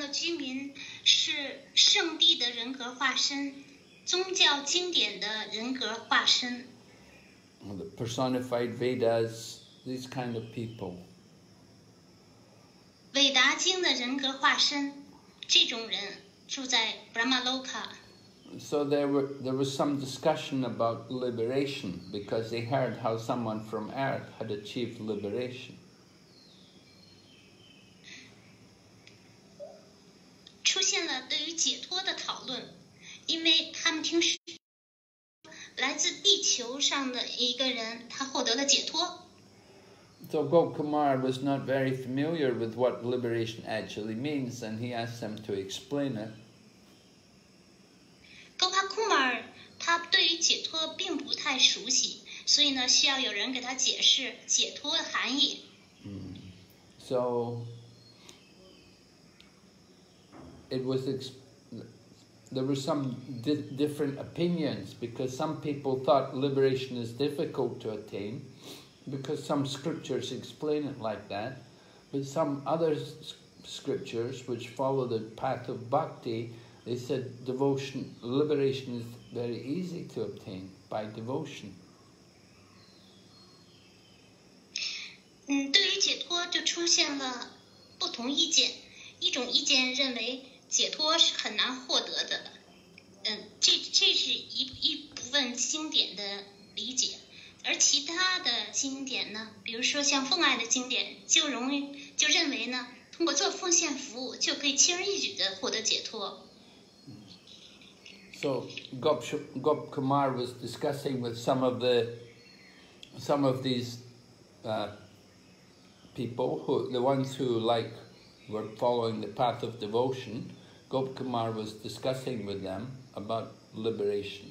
的居民是圣地的人格化身，宗教经典的人格化身。 The personified Vedas, these kind of people. 韦达经的人格化身，这种人住在 Brahmaloka。 So there was some discussion about liberation because they heard how someone from earth had achieved liberation. 出现了对于解脱的讨论，因为他们听说来自地球上的一个人，他获得了解脱。 So Gopkumar was not very familiar with what liberation actually means, and he asked them to explain it. Gopakumar 他对于解脱并不太熟悉，所以呢，需要有人给他解释解脱的含义。 So it was there were some different opinions because some people thought liberation is difficult to attain because some scriptures explain it like that, but some other scriptures which follow the path of bhakti, they said liberation is very easy to obtain by devotion. 对于解脱就出现了不同意见，一种意见认为解脱是很难获得的，这是一部分经典的理解，而其他的经典呢，比如说像奉爱的经典，就认为呢，通过做奉献服务就可以轻而易举的获得解脱。 So Gopkumar was discussing with some of these people, the ones who were following the path of devotion. Gopkumar was discussing with them about liberation.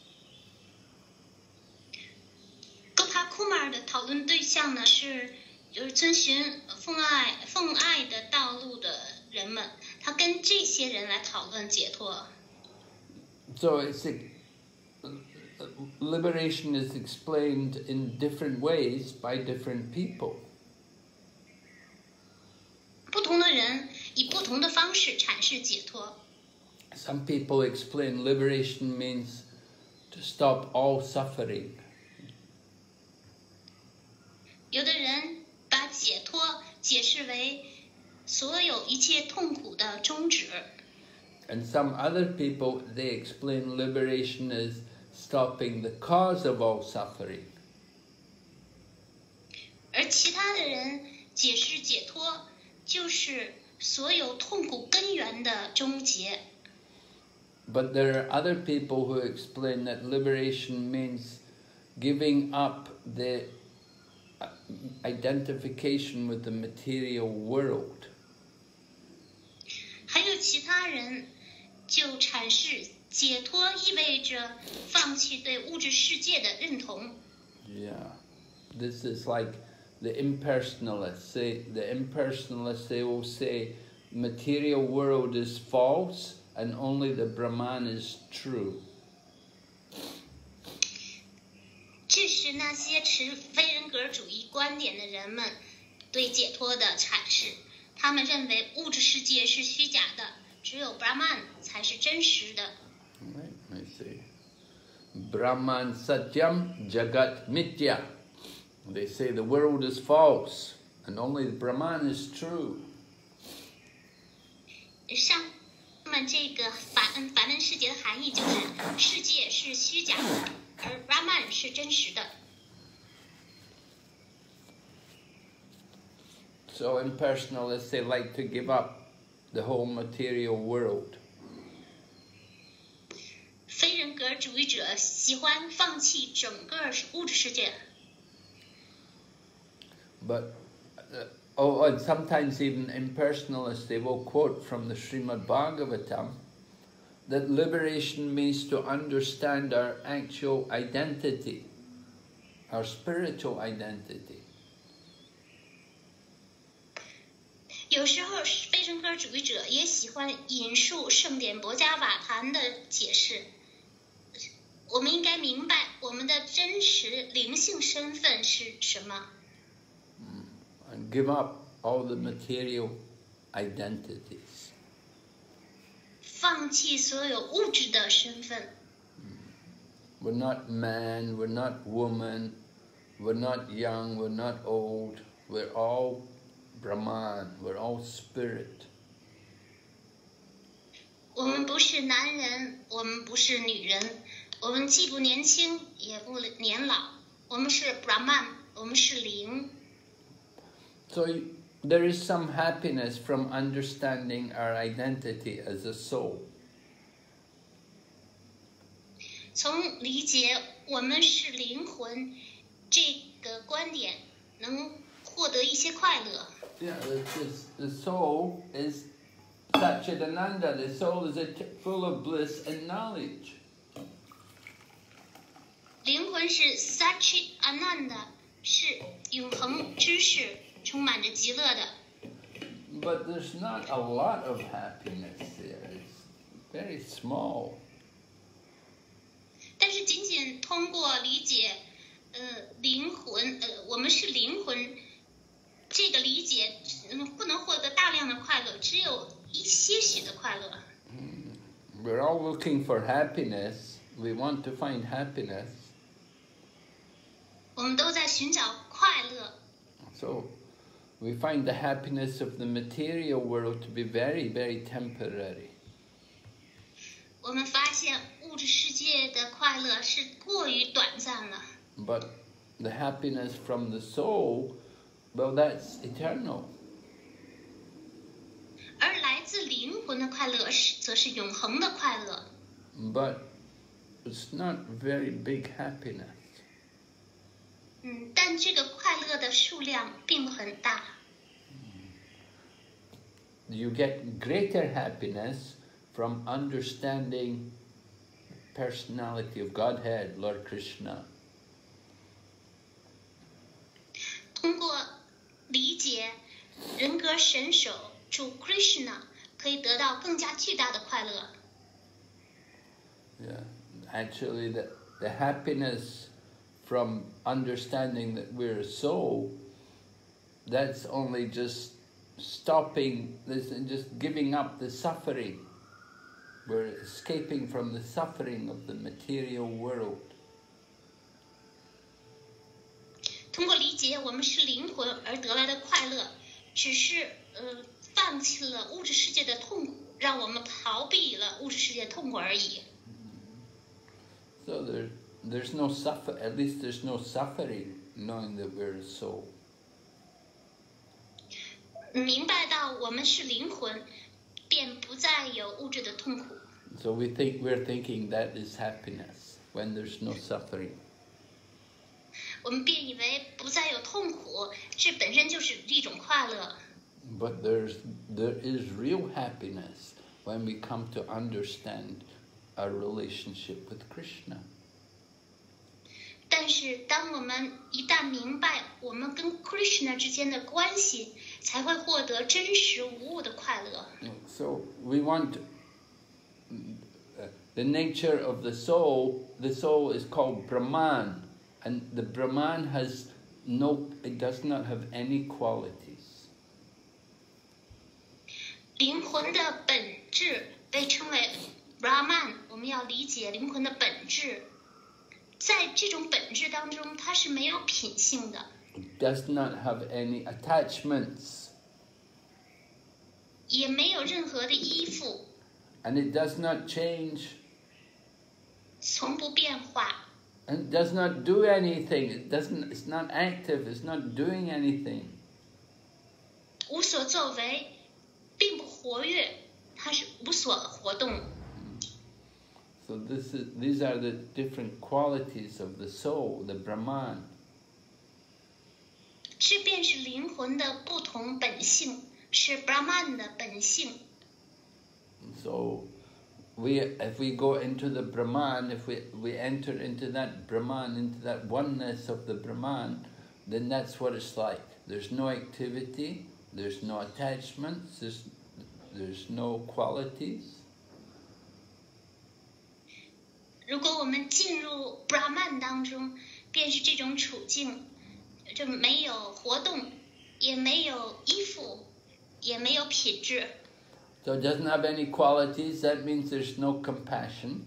Gopkumar 的讨论对象呢是就是遵循奉爱的道路的人们，他跟这些人来讨论解脱。 So liberation is explained in different ways by different people. 不同的人以不同的方式阐释解脱。 Some people explain liberation means to stop all suffering. 有的人把解脱解释为所有一切痛苦的终止。 And some other people, they explain liberation as stopping the cause of all suffering. 而其他的人解释解脱就是所有痛苦根源的终结。 But there are other people who explain that liberation means giving up the identification with the material world. 还有其他人就阐释解脱意味着放弃对物质世界的认同。 Yeah, this is like the impersonalists. They will say material world is false and only the Brahman is true. 这是那些持非人格主义观点的人们对解脱的阐释。他们认为物质世界是虚假的，只有 Brahman 才是真实的。 Right, I see. Brahman Satyam Jagat Mithya. They say the world is false and only the Brahman is true. 上面这个梵文世界的含义就是世界是虚假的，而 Brahman 是真实的。 So impersonalists, they like to give up the whole material world. 非人格主义者喜欢放弃整个物质世界。 But, and sometimes even impersonalists, they will quote from the Srimad Bhagavatam that liberation means to understand our actual identity, our spiritual identity. 有时候非人格主义者也喜欢引述圣典博伽瓦坛的解释。我们应该明白我们的真实灵性身份是什么。 And give up all the material identities. 放弃所有物质的身份。 We're not man, we're not woman, we're not young, we're not old. We're all Brahman, we're all spirit. 我们不是男人，我们不是女人，我们既不年轻也不年老，我们是 Brahman， 我们是灵。 So there is some happiness from understanding our identity as a soul. 从理解我们是灵魂这个观点，能获得一些快乐。 Yeah, the soul is Satchidananda. The soul is full of bliss and knowledge. 灵魂是 Satchitananda， 是永恒知识，充满着极乐的。 But there's not a lot of happiness there. It's very small. 但是仅仅通过理解，灵魂，我们是灵魂，这个理解，不能获得大量的快乐，只有一些许的快乐。 We're all looking for happiness. We want to find happiness. 我们都在寻找快乐。 So we find the happiness of the material world to be very, very temporary. 我们发现物质世界的快乐是过于短暂了。 But the happiness from the soul, well, that's eternal. 而来自灵魂的快乐则是永恒的快乐。 But it's not very big happiness. 但这个快乐的数量并不很大。 You get greater happiness from understanding the personality of Godhead, Lord Krishna. 通过理解人格神手主 Krishna， 可以得到更加巨大的快乐。 Yeah, actually, the happiness from understanding that we're a soul, that's only just stopping this and just giving up the suffering. We're escaping from the suffering of the material world. 通过理解我们是灵魂而得来的快乐，只是放弃了物质世界的痛苦，让我们逃避了物质世界的痛苦而已。 So there's no suffer. At least there's no suffering, knowing that we're a soul. 明白到我们是灵魂，便不再有物质的痛苦。 So we're thinking that is happiness when there's no suffering. 我们便以为不再有痛苦，这本身就是一种快乐。 But there is real happiness when we come to understand our relationship with Krishna. 但是当我们一旦明白我们跟 Krishna 之间的关系，才会获得真实无误的快乐。 So we want the nature of the soul. The soul is called Brahman, and the Brahman it does not have any qualities. 灵魂的本质被称为 Brahman， 我们要理解灵魂的本质。在这种本质当中，它是没有品性的。 It does not have any attachments. 也没有任何的依附。 And it does not change. 从不变化。 And it does not do anything. It's not active. It's not doing anything. 无所作为，并不活跃，它是无所活动。 So these are the different qualities of the soul, the Brahman. 这便是灵魂的不同本性，是 Brahman 的本性。 So if we go into the Brahman, if we enter into that Brahman, into that oneness of the Brahman, then that's what it's like. There's no activity, there's no attachments, there's no qualities. 如果我们进入 Brahman 当中，便是这种处境，就没有活动，也没有依附，也没有品质。 So it doesn't have any qualities, that means there's no compassion.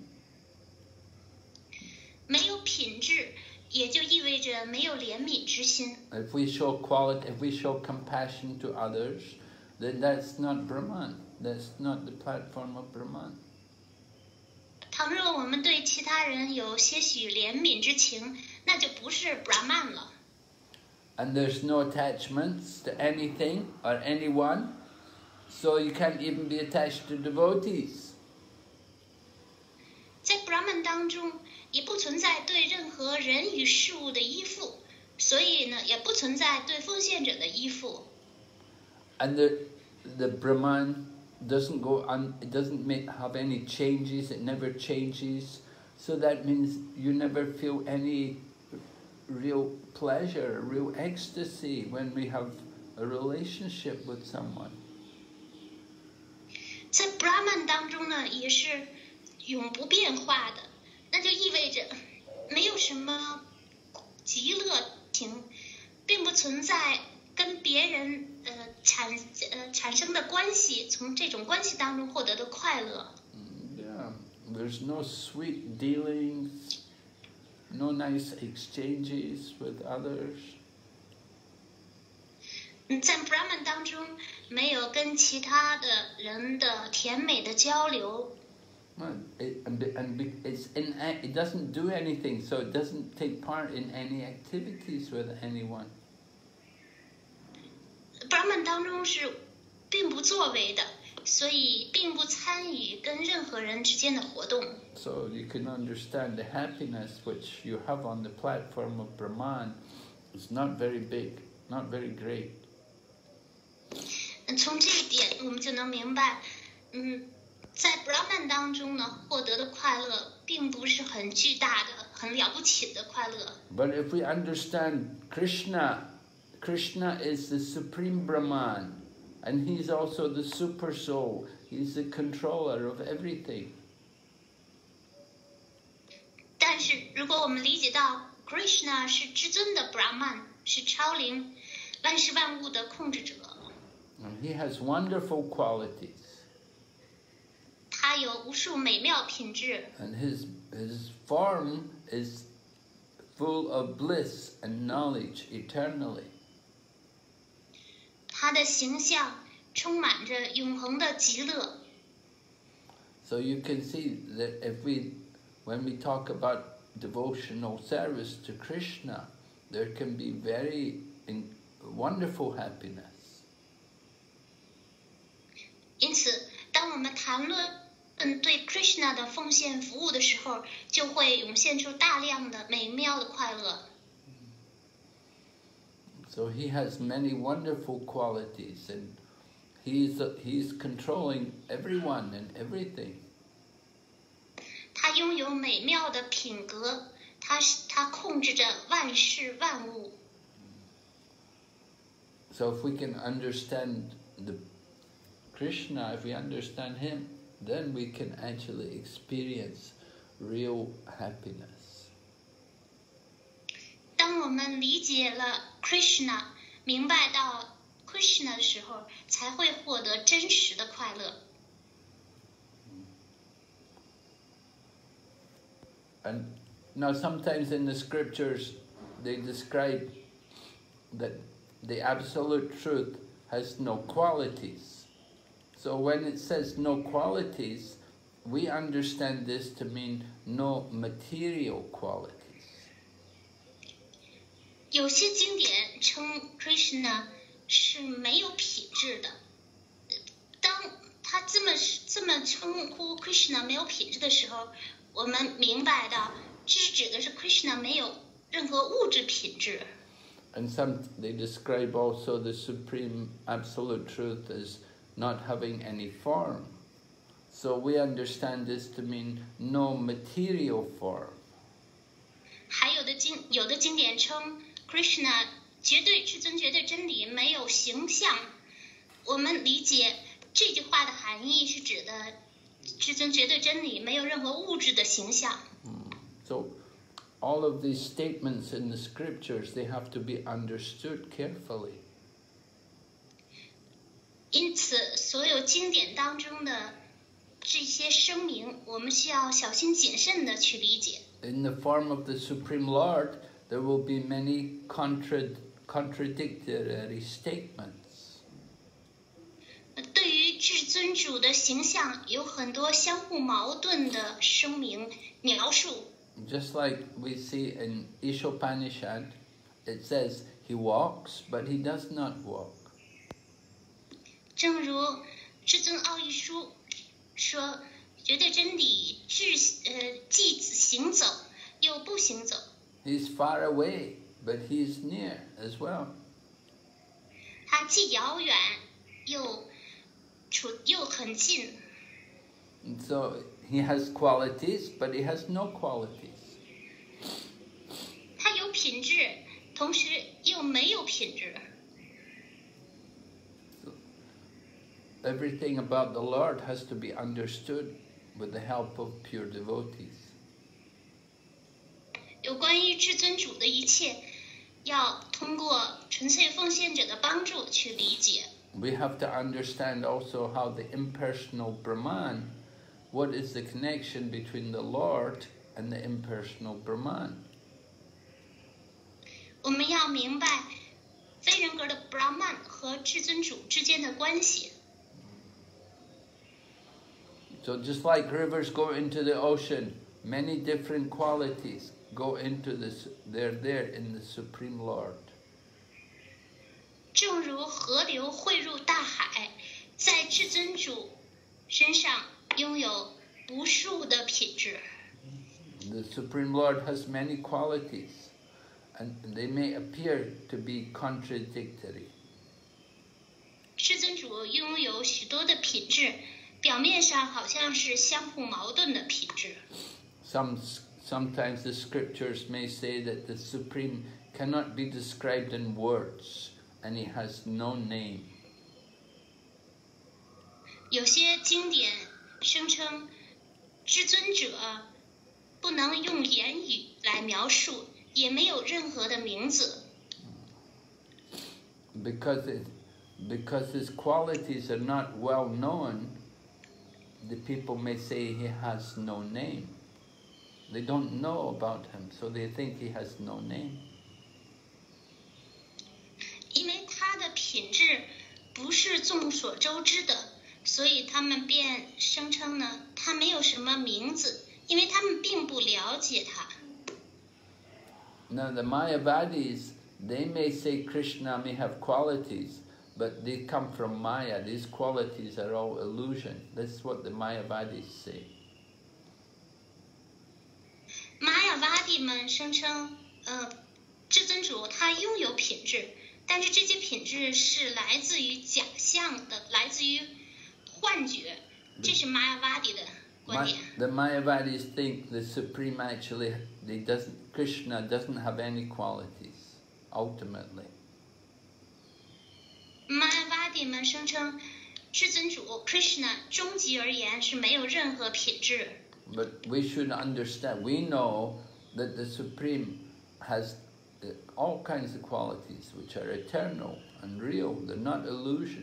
没有品质，也就意味着没有怜悯之心。 If we show quality, if we show compassion to others, then that's not Brahman. That's not the platform of Brahman. 倘若我们对其他人有些许怜悯之情，那就不是 Brahman 了。 And there's no attachments to anything or anyone, so you can't even be attached to devotees. 在 Brahman 当中，也不存在对任何人与事物的依附，所以呢，也不存在对奉献者的依附。 And the Brahman doesn't go on, it doesn't have any changes, it never changes, so that means you never feel any real pleasure, real ecstasy when we have a relationship with someone. 在 Brahman 当中呢，也是永不变化的，那就意味着没有什么极乐情，并不存在跟别人产生的关系，从这种关系当中获得的快乐。 Yeah, there's no sweet dealings, no nice exchanges with others. 在 Brahman 当中，没有跟其他的人的甜美的交流。 It doesn't do anything, so it doesn't take part in any activities with anyone. Brahman 当中是并不作为的，所以并不参与跟任何人之间的活动。 So you can understand the happiness which you have on the platform of Brahman is not very big, not very great. 从这一点，我们就能明白，在 Brahman 当中呢，获得的快乐并不是很巨大的、很了不起的快乐。 But if we understand Krishna, Krishna is the supreme Brahman, and he's also the super soul. He's the controller of everything. 但是如果我们理解到 Krishna 是至尊的 Brahman， 是超灵、万事万物的控制者， And he has wonderful qualities. 他有无数美妙品质。 And his form is full of bliss and knowledge eternally. 他的形象充满着永恒的极乐。 So you can see that when we talk about devotional service to Krishna, there can be very wonderful happiness. 因此，当我们谈论对 Krishna 的奉献服务的时候，就会涌现出大量的美妙的快乐。 So he has many wonderful qualities, and he's controlling everyone and everything. 他拥有美妙的品格，他控制着万事万物。 So if we can understand Krishna, if we understand him, then we can actually experience real happiness. 当我们理解了 Krishna， 明白到 Krishna 的时候，才会获得真实的快乐。 And now sometimes in the scriptures they describe that the absolute truth has no qualities. So when it says no qualities, we understand this to mean no material qualities. 有些经典称 Krishna 是没有品质的。当他这么称呼 Krishna 没有品质的时候，我们明白到这是指的是 Krishna 没有任何物质品质。 And they describe also the supreme absolute truth as not having any form. So we understand this to mean no material form. 还有的经典称 Krishna 绝对至尊、绝对真理没有形象。我们理解这句话的含义是指的至尊、绝对真理没有任何物质的形象。 So all of these statements in the scriptures, they have to be understood carefully. 因此，所有经典当中的这些声明，我们需要小心谨慎的去理解。 In the form of the Supreme Lord, there will be many contradictory statements. 对于至尊主的形象，有很多相互矛盾的声明描述。 Just like we see in Ishopanishad, it says he walks, but he does not walk. 正如至尊奥义书说，绝对真理既行走又不行走。 He's far away, but he's near as well. 他既遥远又很近。 And so he has qualities, but he has no qualities. 他有品质，同时又没有品质。 Everything about the Lord has to be understood with the help of pure devotees. 有关于至尊主的一切，要通过纯粹奉献者的帮助去理解。 We have to understand also how the impersonal Brahman, what is the connection between the Lord and the impersonal Brahman. 我们要明白非人格的 Brahman 和至尊主之间的关系。 So just like rivers go into the ocean, many different qualities go into this, they're there in the Supreme Lord. 正如河流汇入大海，在至尊主身上拥有无数的品质。 The Supreme Lord has many qualities, and they may appear to be contradictory. 至尊主拥有许多的品质，表面上好像是相互矛盾的品质。 Sometimes the scriptures may say that the Supreme cannot be described in words, and he has no name. 有些经典声称，至尊者不能用言语来描述，也没有任何的名字。 Because his qualities are not well known, the people may say he has no name. They don't know about him, so they think he has no name. 因为他的品质不是众所周知的，所以他们便声称呢，他没有什么名字，因为他们并不了解他。 Now the Mayavadis, they may say Krishna may have qualities, but they come from Maya. These qualities are all illusion. That's what the Mayavadis say. 玛雅瓦蒂们声称，至尊主他拥有品质，但是这些品质是来自于假象的，来自于幻觉，这是玛雅瓦蒂的观点。 The Mayavadis think the Supreme actually, Krishna doesn't have any qualities, ultimately. 玛雅瓦蒂们声称，至尊主 Krishna 终极而言是没有任何品质。 But we should understand, we know that the Supreme has all kinds of qualities which are eternal and real, they're not illusion.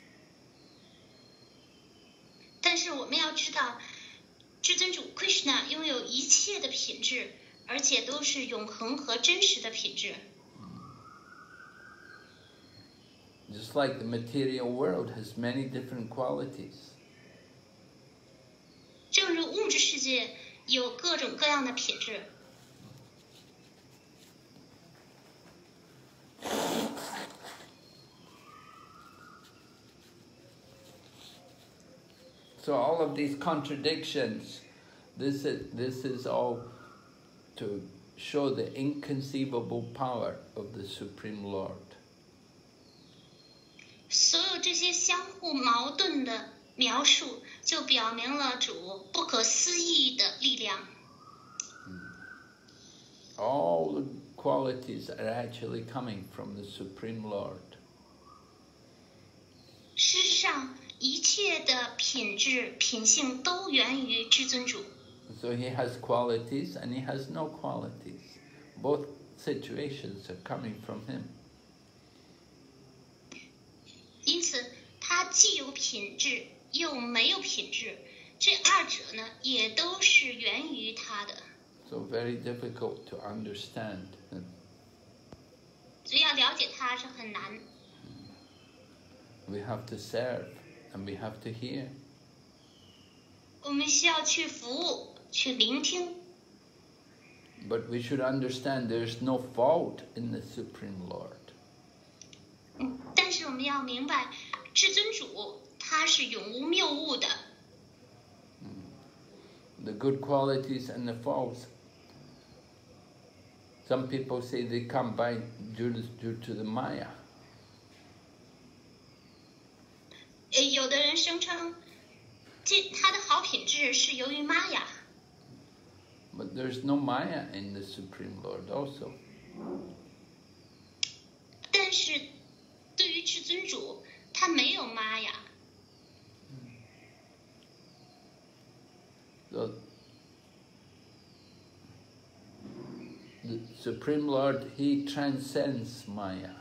但是我们要知道，至尊主 Krishna 拥有一切的品质，而且都是永恒和真实的品质。 Just like the material world has many different qualities. 正如物质世界有各种各样的品质。 So all of these contradictions, this is all to show the inconceivable power of the Supreme Lord. 所有这些相互矛盾的描述，就表明了主不可思议的力量。 All the qualities are actually coming from the Supreme Lord. 事实上，一切的品质、品性都源于至尊主。 So he has qualities and he has no qualities. Both situations are coming from him. 因此，他既有品质又没有品质，这二者呢也都是源于他的。 So very difficult to understand. 所以要了解他是很难。 We have to serve and we have to hear. 我们需要去服务，去聆听。 But we should understand there's no fault in the Supreme Lord. 但是我们要明白，至尊主他是永无谬误的。 The good qualities and the faults. Some people say they come by due to the Maya. 有的人声称，他的好品质是由于玛雅。 But there's no Maya in the Supreme Lord also. 但是对于至尊主，他没有玛雅。 So, the Supreme Lord, He transcends Maya.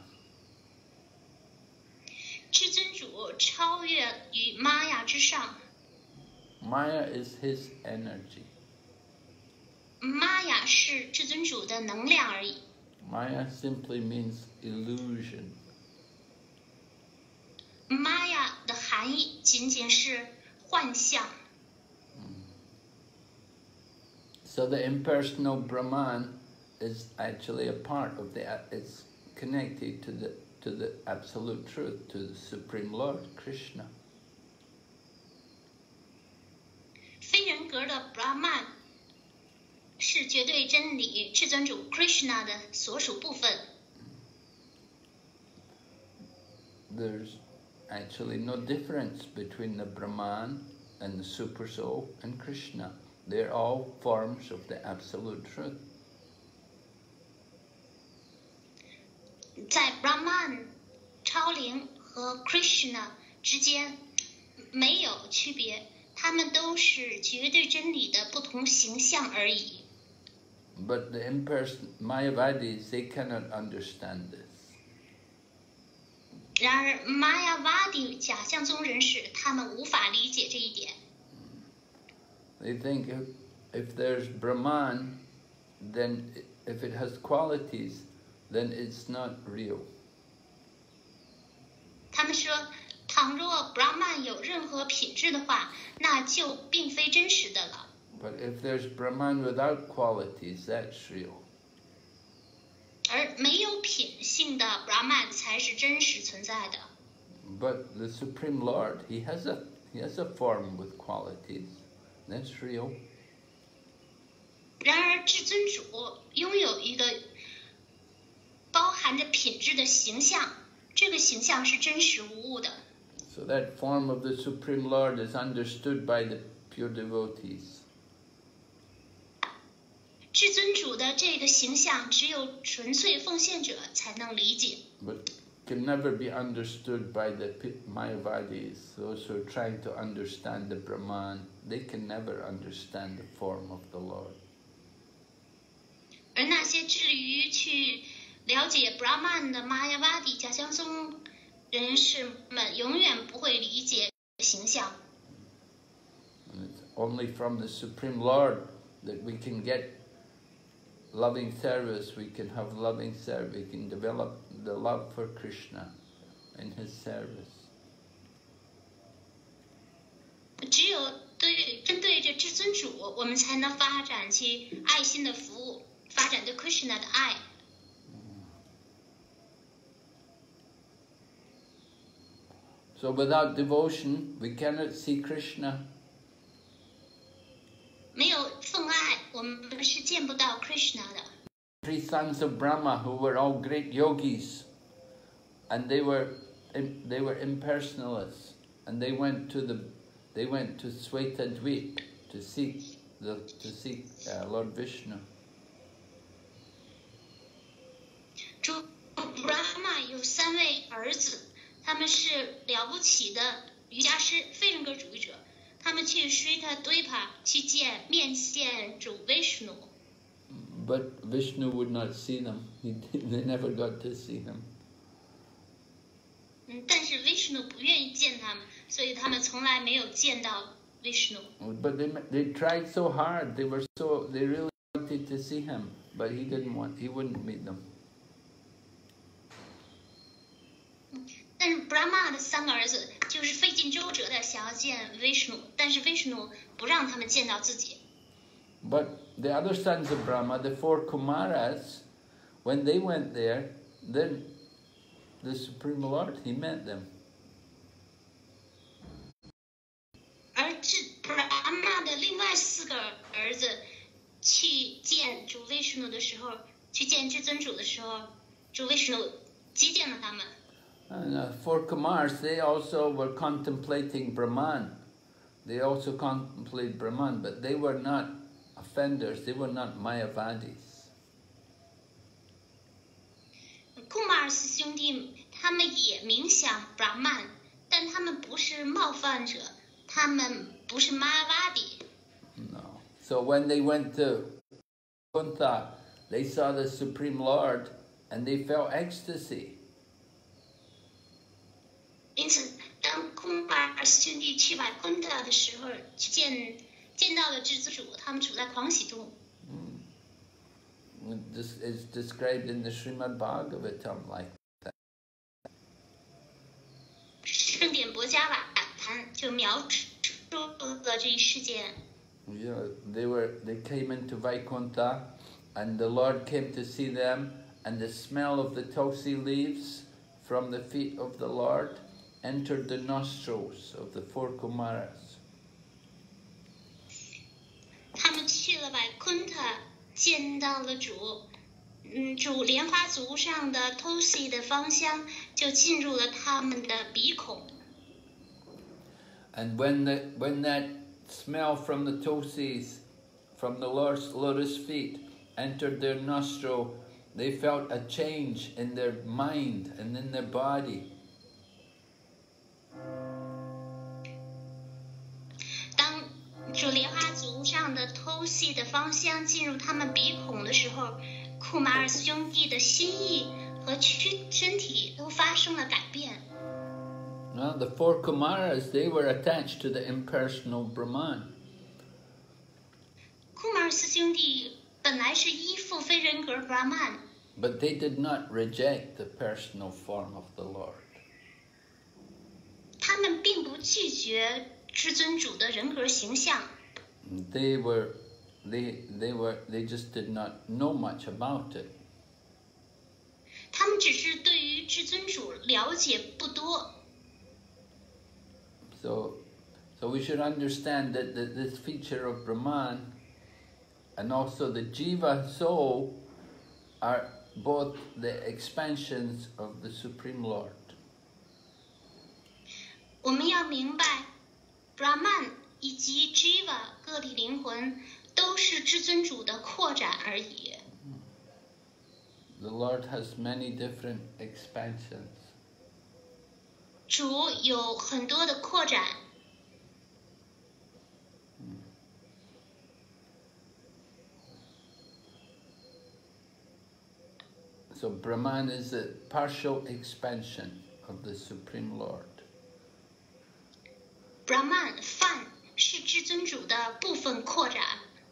至尊主超越于玛雅之上。 Maya is His energy. 玛雅是至尊主的能量而已。 Maya simply means illusion. 玛雅的含义仅仅是幻象。 So the impersonal Brahman is actually a part of it's connected to the absolute truth, to the Supreme Lord, Krishna. 非人格的 Brahman 是绝对真理至尊主 Krishna 的所属部分。 There's actually no difference between the Brahman and the Super Soul and Krishna. They're all forms of the absolute truth. 在 Brahman 超灵和 Krishna 之间没有区别，他们都是绝对真理的不同形象而已。 But the Mayavadis, they cannot understand this. 然而玛雅瓦蒂假象宗人士，他们无法理解这一点。 They think if there's Brahman, then if it has qualities, then it's not real. 他们说，倘若 Brahman 有任何品质的话，那就并非真实的了。 But if there's Brahman without qualities, that's real. 而没有品性的 Brahman 才是真实存在的。 But the Supreme Lord, he has a form with qualities. That's real. 然而至尊主拥有一个包含着品质的形象，这个形象是真实无误的。 So that form of the Supreme Lord is understood by the pure devotees. 至尊主的这个形象，只有纯粹奉献者才能理解。 But can never be understood by the Mayavadis, those who are trying to understand the Brahman. They can never understand the form of the Lord. 而那些致力于去了解 Brahman 的玛雅瓦蒂假象宗人士们，永远不会理解形象。 And it's only from the Supreme Lord that we can get loving service, we can have loving service, we can develop the love for Krishna in His service. 只有针对着至尊主，我们才能发展起爱心的服务，发展对 Krishna 的爱。 So without devotion, we cannot see Krishna. 没有奉爱，我们是见不到 Krishna 的。 Three sons of Brahma who were all great yogis, and they were impersonalists, and they went to Svetadvip to seek Lord Vishnu. 主 Brahma 有3位儿子，他们是了不起的瑜伽师、非人格主义者。他们去 Svetadvipa 去面见主 Vishnu。 But Vishnu would not see them. They never got to see him. 但是 Vishnu 不愿意见他们，所以他们从来没有见到 Vishnu。 But they tried so hard. They really wanted to see him, but he wouldn't meet them. 但是 Brahma 的3个儿子就是费尽周折的想要见 Vishnu， 但是 Vishnu 不让他们见到自己。 But the other sons of Brahma, the 4 Kumaras, when they went there, then the Supreme Lord, he met them. 而Brahma 的另外4个儿子去见主 Vishnu 的时候，去见至尊主的时候，主 Vishnu 接见了他们。 And 4 Kumars, they also were contemplating Brahman. They also contemplated Brahman, but they were not offenders. They were not Mayavadis. 库马尔斯兄弟他们也冥想 Brahman， 但他们不是冒犯者，他们不是 Mayavadi。 No. So when they went to Vaikuntha, they saw the Supreme Lord and they felt ecstasy. 因此，当库马尔斯兄弟去瓦昆塔的时候，去见到了至尊主，他们处在狂喜中。 This is described in the Srimad Bhagavatam like that. 圣典博伽瓦坛就描述了这一事件。 Yeah, they came into Vaikuntha, and the Lord came to see them, and the smell of the tulsi leaves from the feet of the Lord entered the nostrils of the 4 Kumaras. 他们去了瓦昆塔，见到了主，主莲花足上的 tulsi 的芳香就进入了他们的鼻孔。 And when that smell from the tulsis, from the Lord's lotus feet, entered their nostril, they felt a change in their mind and in their body. 当主莲花足上的 tulsi 的芳香进入他们鼻孔的时候，库马尔斯兄弟的心意和身体都发生了改变。 Now, the 4 Kumaras, they were attached to the impersonal Brahman. 库马尔斯兄弟本来是依附非人格 Brahman， But they did not reject the personal form of the Lord. 他们并不拒绝至尊主的人格形象。 They just did not know much about it. 他们只是对于至尊主了解不多。 So we should understand that this feature of Brahman and also the Jiva soul are both the expansions of the Supreme Lord. 我们要明白 ，Brahman 以及 Jiva 个体灵魂都是至尊主的扩展而已。 The Lord has many different expansions. 主有很多的扩展。 So Brahman is a partial expansion of the Supreme Lord. Brahman 梵是至尊主的部分扩展。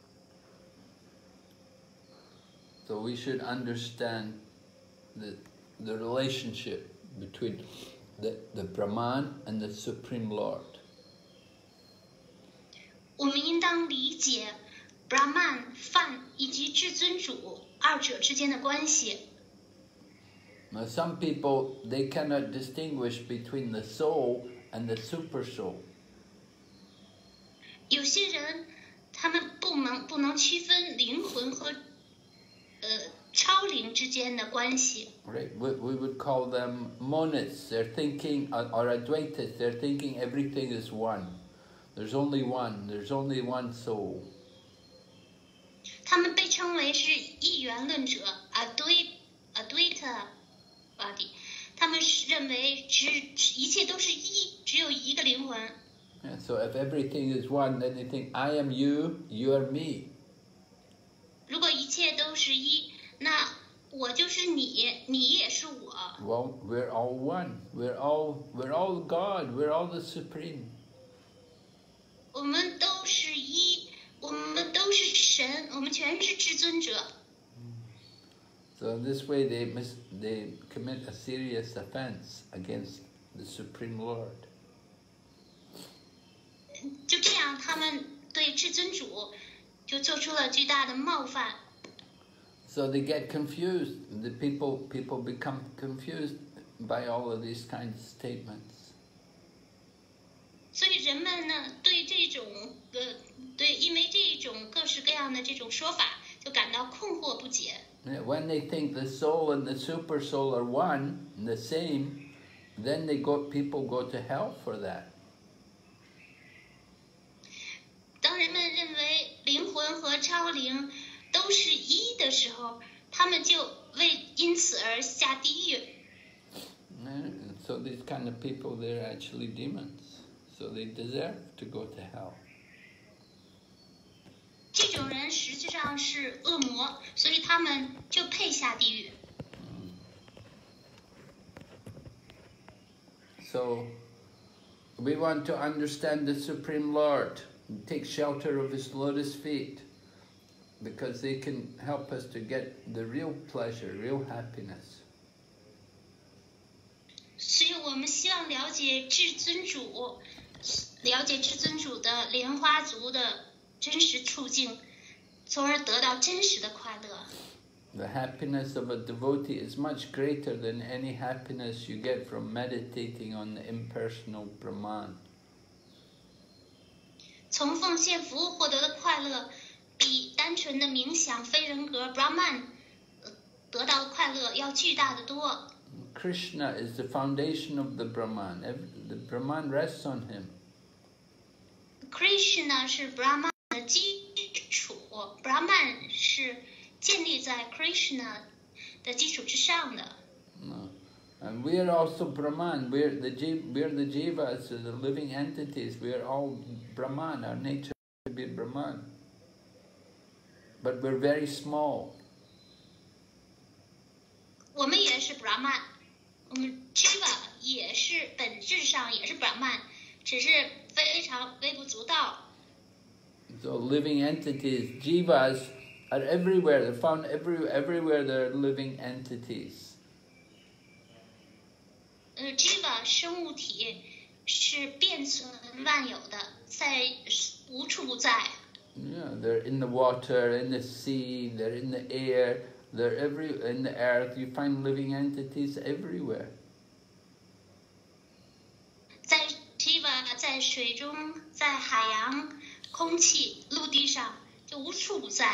So we should understand the relationship between the Brahman and the Supreme Lord. 我们应当理解 Brahman 梵以及至尊主二者之间的关系。 Now some people, they cannot distinguish between the soul and the super soul. 有些人他们不能区分灵魂和超灵之间的关系。 Right? We would call them monists. They're thinking, or Advaitas, they're thinking everything is one. There's only one. There's only one soul. 他们被称为是一元论者 Advaita Body， 他们认为一切都是一，只有一个灵魂。 Yeah, so if everything is one, then they think, I am you, you are me. 如果一切都是一，那我就是你，你也是我。 Well, we're all one. We're all God. We're all the Supreme. 我们都是一，我们都是神，我们全是至尊者。 So this way they commit a serious offense against the Supreme Lord. 就这样，他们对至尊主就做出了巨大的冒犯。 So they get confused. The people become confused by all of these kinds of statements. 所以人们呢，对这种因为这种各式各样的这种说法，就感到困惑不解。 When they think the soul and the super soul are one, the same, then people go to hell for that. 当人们认为灵魂和超灵都是一的时候，他们就因此而下地狱。 So these kind of people, they're actually demons. So they deserve to go to hell. 这种人实际上是恶魔，所以他们就配下地狱。 So we want to understand the Supreme Lord, take shelter of His lotus feet, because they can help us to get the real pleasure, real happiness. 所以我们希望了解至尊主的莲花足的真实处境，从而得到真实的快乐。 The happiness of a devotee is much greater than any happiness you get from meditating on the impersonal Brahman. 从奉献服务获得的快乐，比单纯的冥想非人格 Brahman 得到的快乐要巨大的多。 Krishna is the foundation of the Brahman. The Brahman rests on him. Krishna 是 Brahman 的基础 ，Brahman 是建立在 Krishna 的基础之上的。 And we are also Brahman. We're the jivas, the living entities. We are all Brahman. Our nature is to be Brahman. But we're very small. 我们也是 Brahman， 我们 Jiva 也是本质上也是 Brahman， 只是非常微不足道。 So living entities, jivas, are everywhere. They're found everywhere. There are living entities. Jiva 生物体是遍存万有的，在无处不在。 Yeah, they're in the water, in the sea, they're in the air, they're in the earth. You find living entities everywhere. 在 Jiva 在水中，在海洋、空气、陆地上，就无处不在。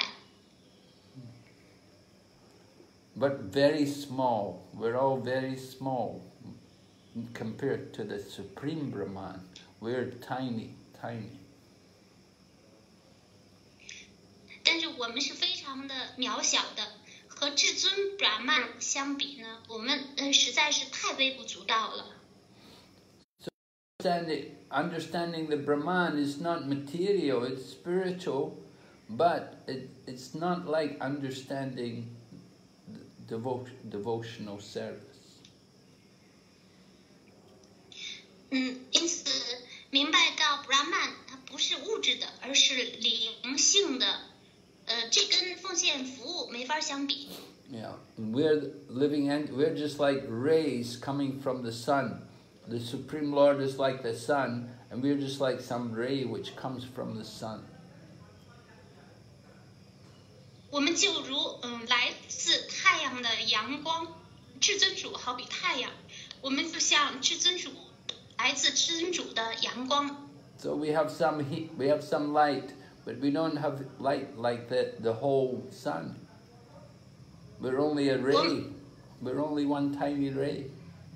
But very small. We're all very small compared to the Supreme Brahman. We're tiny, tiny. 但是我们是非常的渺小的，和至尊 Brahman 相比呢，我们实在是太微不足道了。 So understanding the Brahman is not material, it's spiritual, but it's not like understanding devotional service. 因此明白到 Brahman 它不是物质的，而是灵性的。这跟奉献服务没法相比。 Yeah, we're living and we're just like rays coming from the sun. The Supreme Lord is like the sun, and we're just like some ray which comes from the sun. 我们就如来自太阳的阳光，至尊主好比太阳，我们就像至尊主来自至尊主的阳光。 So we have some heat, we have some light, but we don't have light like the whole sun. We're only a ray. We're only one tiny ray.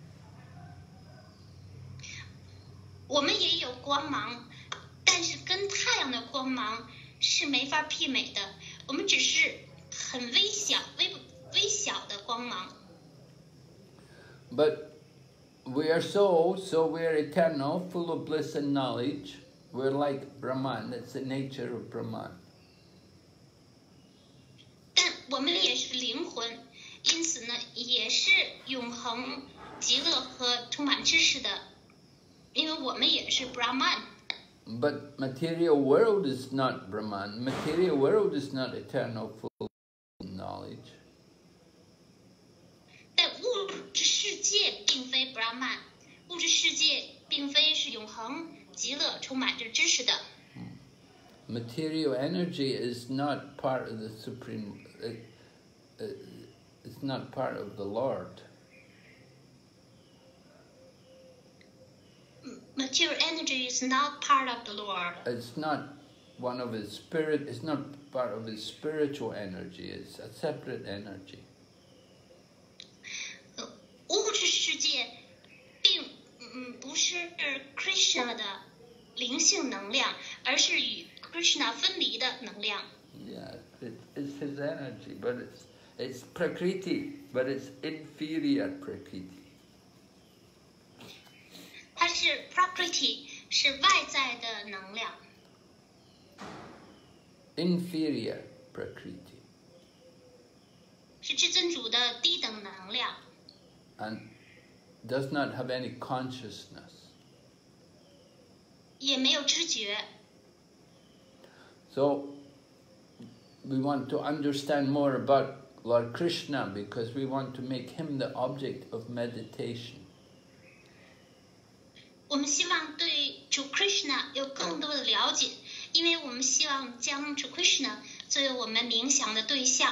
我们也有光芒，但是跟太阳的光芒是没法媲美的。我们只是很微小的光芒。 But we are soul, so we are eternal, full of bliss and knowledge. We're like Brahman. That's the nature of Brahman. 但我们也是灵魂， 因此呢，也是永恒、极乐和充满知识的，因为我们也是 Brahman。 But material world is not Brahman. Material world is not eternal full knowledge. 但物质世界并非 Brahman， 物质世界并非是永恒、极乐、充满着知识的。 Material energy is not part of the supreme. It's not part of the Lord. Material energy is not part of the Lord. It's not one of his spirit. It's not part of his spiritual energy. It's a separate energy. 物质世界并不是 Krishna 的灵性能量，而是与 Krishna 分离的能量。 Yeah, it's his energy, but it's prakriti, but it's inferior prakriti. 它是 Prakriti， 是外在的能量。 Inferior prakriti. 是至尊主的低等能量。 And does not have any consciousness. 也没有知觉。 So, we want to understand more about Lord Krishna because we want to make him the object of meditation. 我们希望对主 Krishna 有更多的了解，因为我们希望将主 Krishna 作为我们冥想的对象。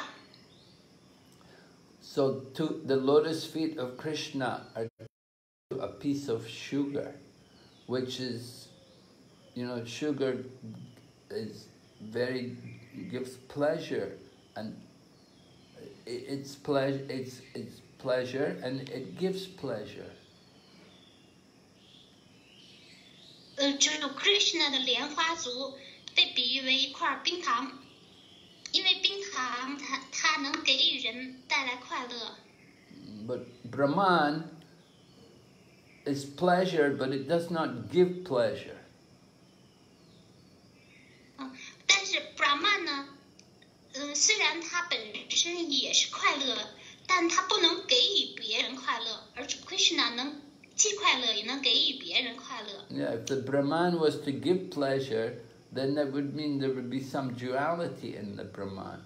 So, the lotus feet of Krishna are a piece of sugar, which is, sugar is gives pleasure, and it's pleasure, and it gives pleasure. 主 Krishna 的莲花足被比喻为一块冰糖，因为冰糖它能给予人带来快乐。 But Brahman is pleasure, but it does not give pleasure. 但是 Brahman 呢，虽然它本身也是快乐，但它不能给予别人快乐，而主 Krishna 能既快乐也能给予别人快乐。 Yeah, if the Brahman was to give pleasure, then that would mean there would be some duality in the Brahman.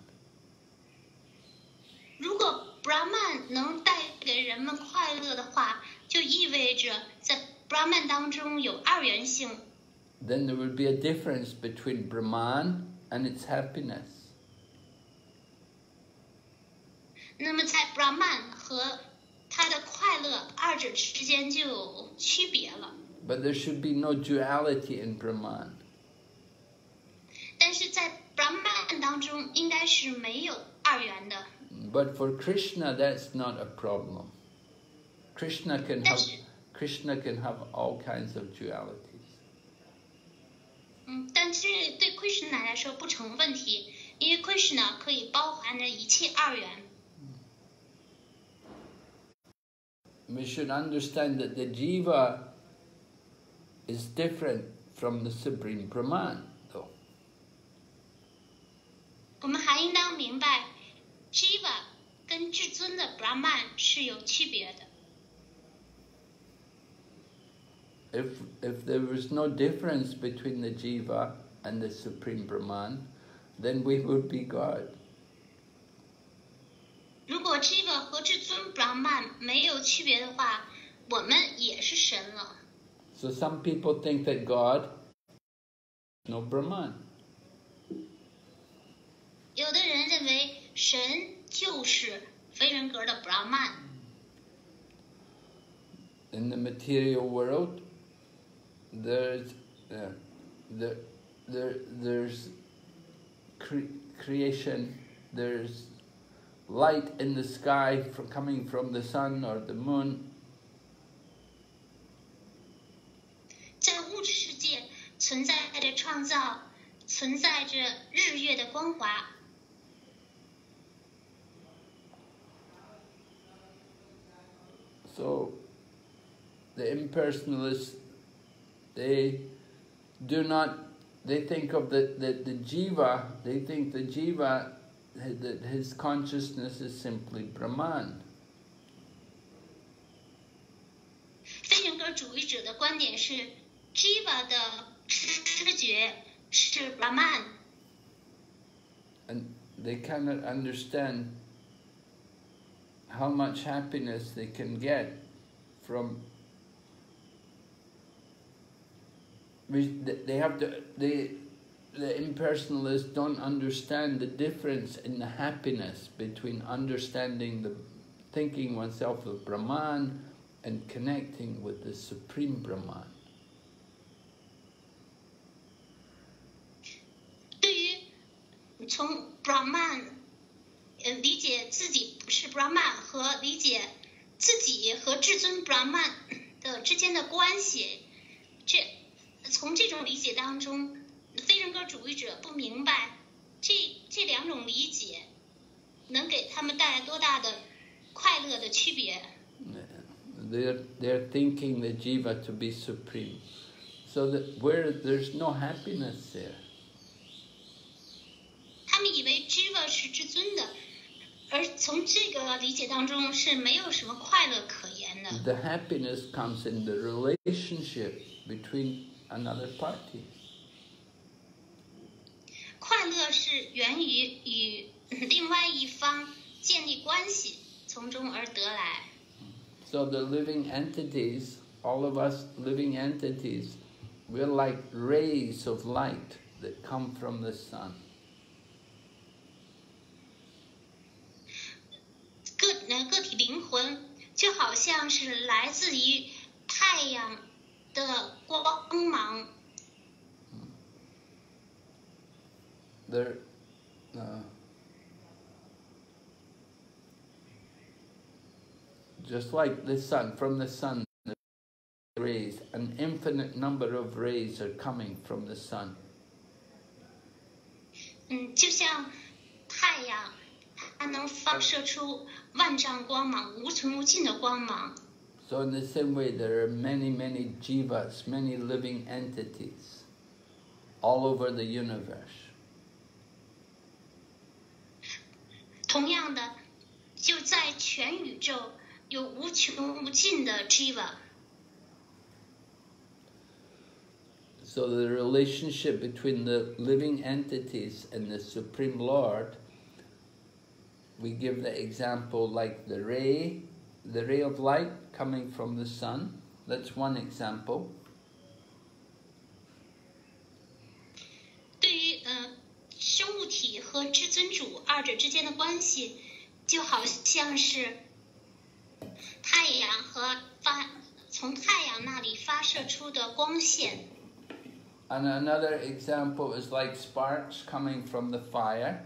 如果 Brahman 能带给人们快乐的话，就意味着在 Brahman 当中有二元性。 Then there would be a difference between Brahman and its happiness. 那么在 Brahman 和他的快乐二者之间就有区别了。 But there should be no duality in Brahman. 但是在 Brahman 当中应该是没有二元的。 But for Krishna, that's not a problem. Krishna can have all kinds of dualities. 但是对 Krishna 来说不成问题，因为 Krishna 可以包含着一切二元。 We should understand that the jiva is different from the Supreme Brahman, though. 我们还应当明白 ，Jiva 跟至尊的 Brahman 是有区别的。 If there was no difference between the jiva and the Supreme Brahman, then we would be God. 如果 Jiva 和至尊 Brahman 没有区别的话，我们也是神了。 So some people think that God is no Brahman. 有的人认为神就是非人格的 Brahman。 In the material world, there's creation. There's light in the sky coming from the sun or the moon. 在物质世界存在着创造，存在着日月的光华。 So, the impersonalists, they think of the jiva, they think the jiva that his consciousness is simply Brahman. 非人格主义者的观点是 Jiva 的知觉是 Brahman， and they cannot understand how much happiness they can get from. The impersonalists don't understand the difference in the happiness between understanding thinking oneself of Brahman and connecting with the Supreme Brahman. 对于从 Brahman 理解自己不是 Brahman 和理解自己和至尊 Brahman 的之间的关系，从这种理解当中，非人格主义者不明白这两种理解能给他们带来多大的快乐的区别。 They're thinking the jiva to be supreme, so that where there's no happiness there. 他们以为 jiva 是至尊的，而从这个理解当中是没有什么快乐可言的。 The happiness comes in the relationship between another party. 快乐是源于与另外一方建立关系，从中而得来。 So the living entities, all of us living entities, we're like rays of light that come from the sun. 个体灵魂就好像是来自于太阳的光芒。 Just like the sun, from the sun, the rays, an infinite number of rays are coming from the sun. 就像太阳，它能发射出万丈光芒，无穷无尽的光芒。 So in the same way, there are many, many jivas, many living entities, all over the universe. 同样的，就在全宇宙有无穷无尽的 jiva。 So the relationship between the living entities and the Supreme Lord, we give the example like the ray of light coming from the sun. That's one example. 对于生物体和至尊主二者之间的关系，就好像是太阳和从太阳那里发射出的光线。 And another example is like sparks coming from the fire.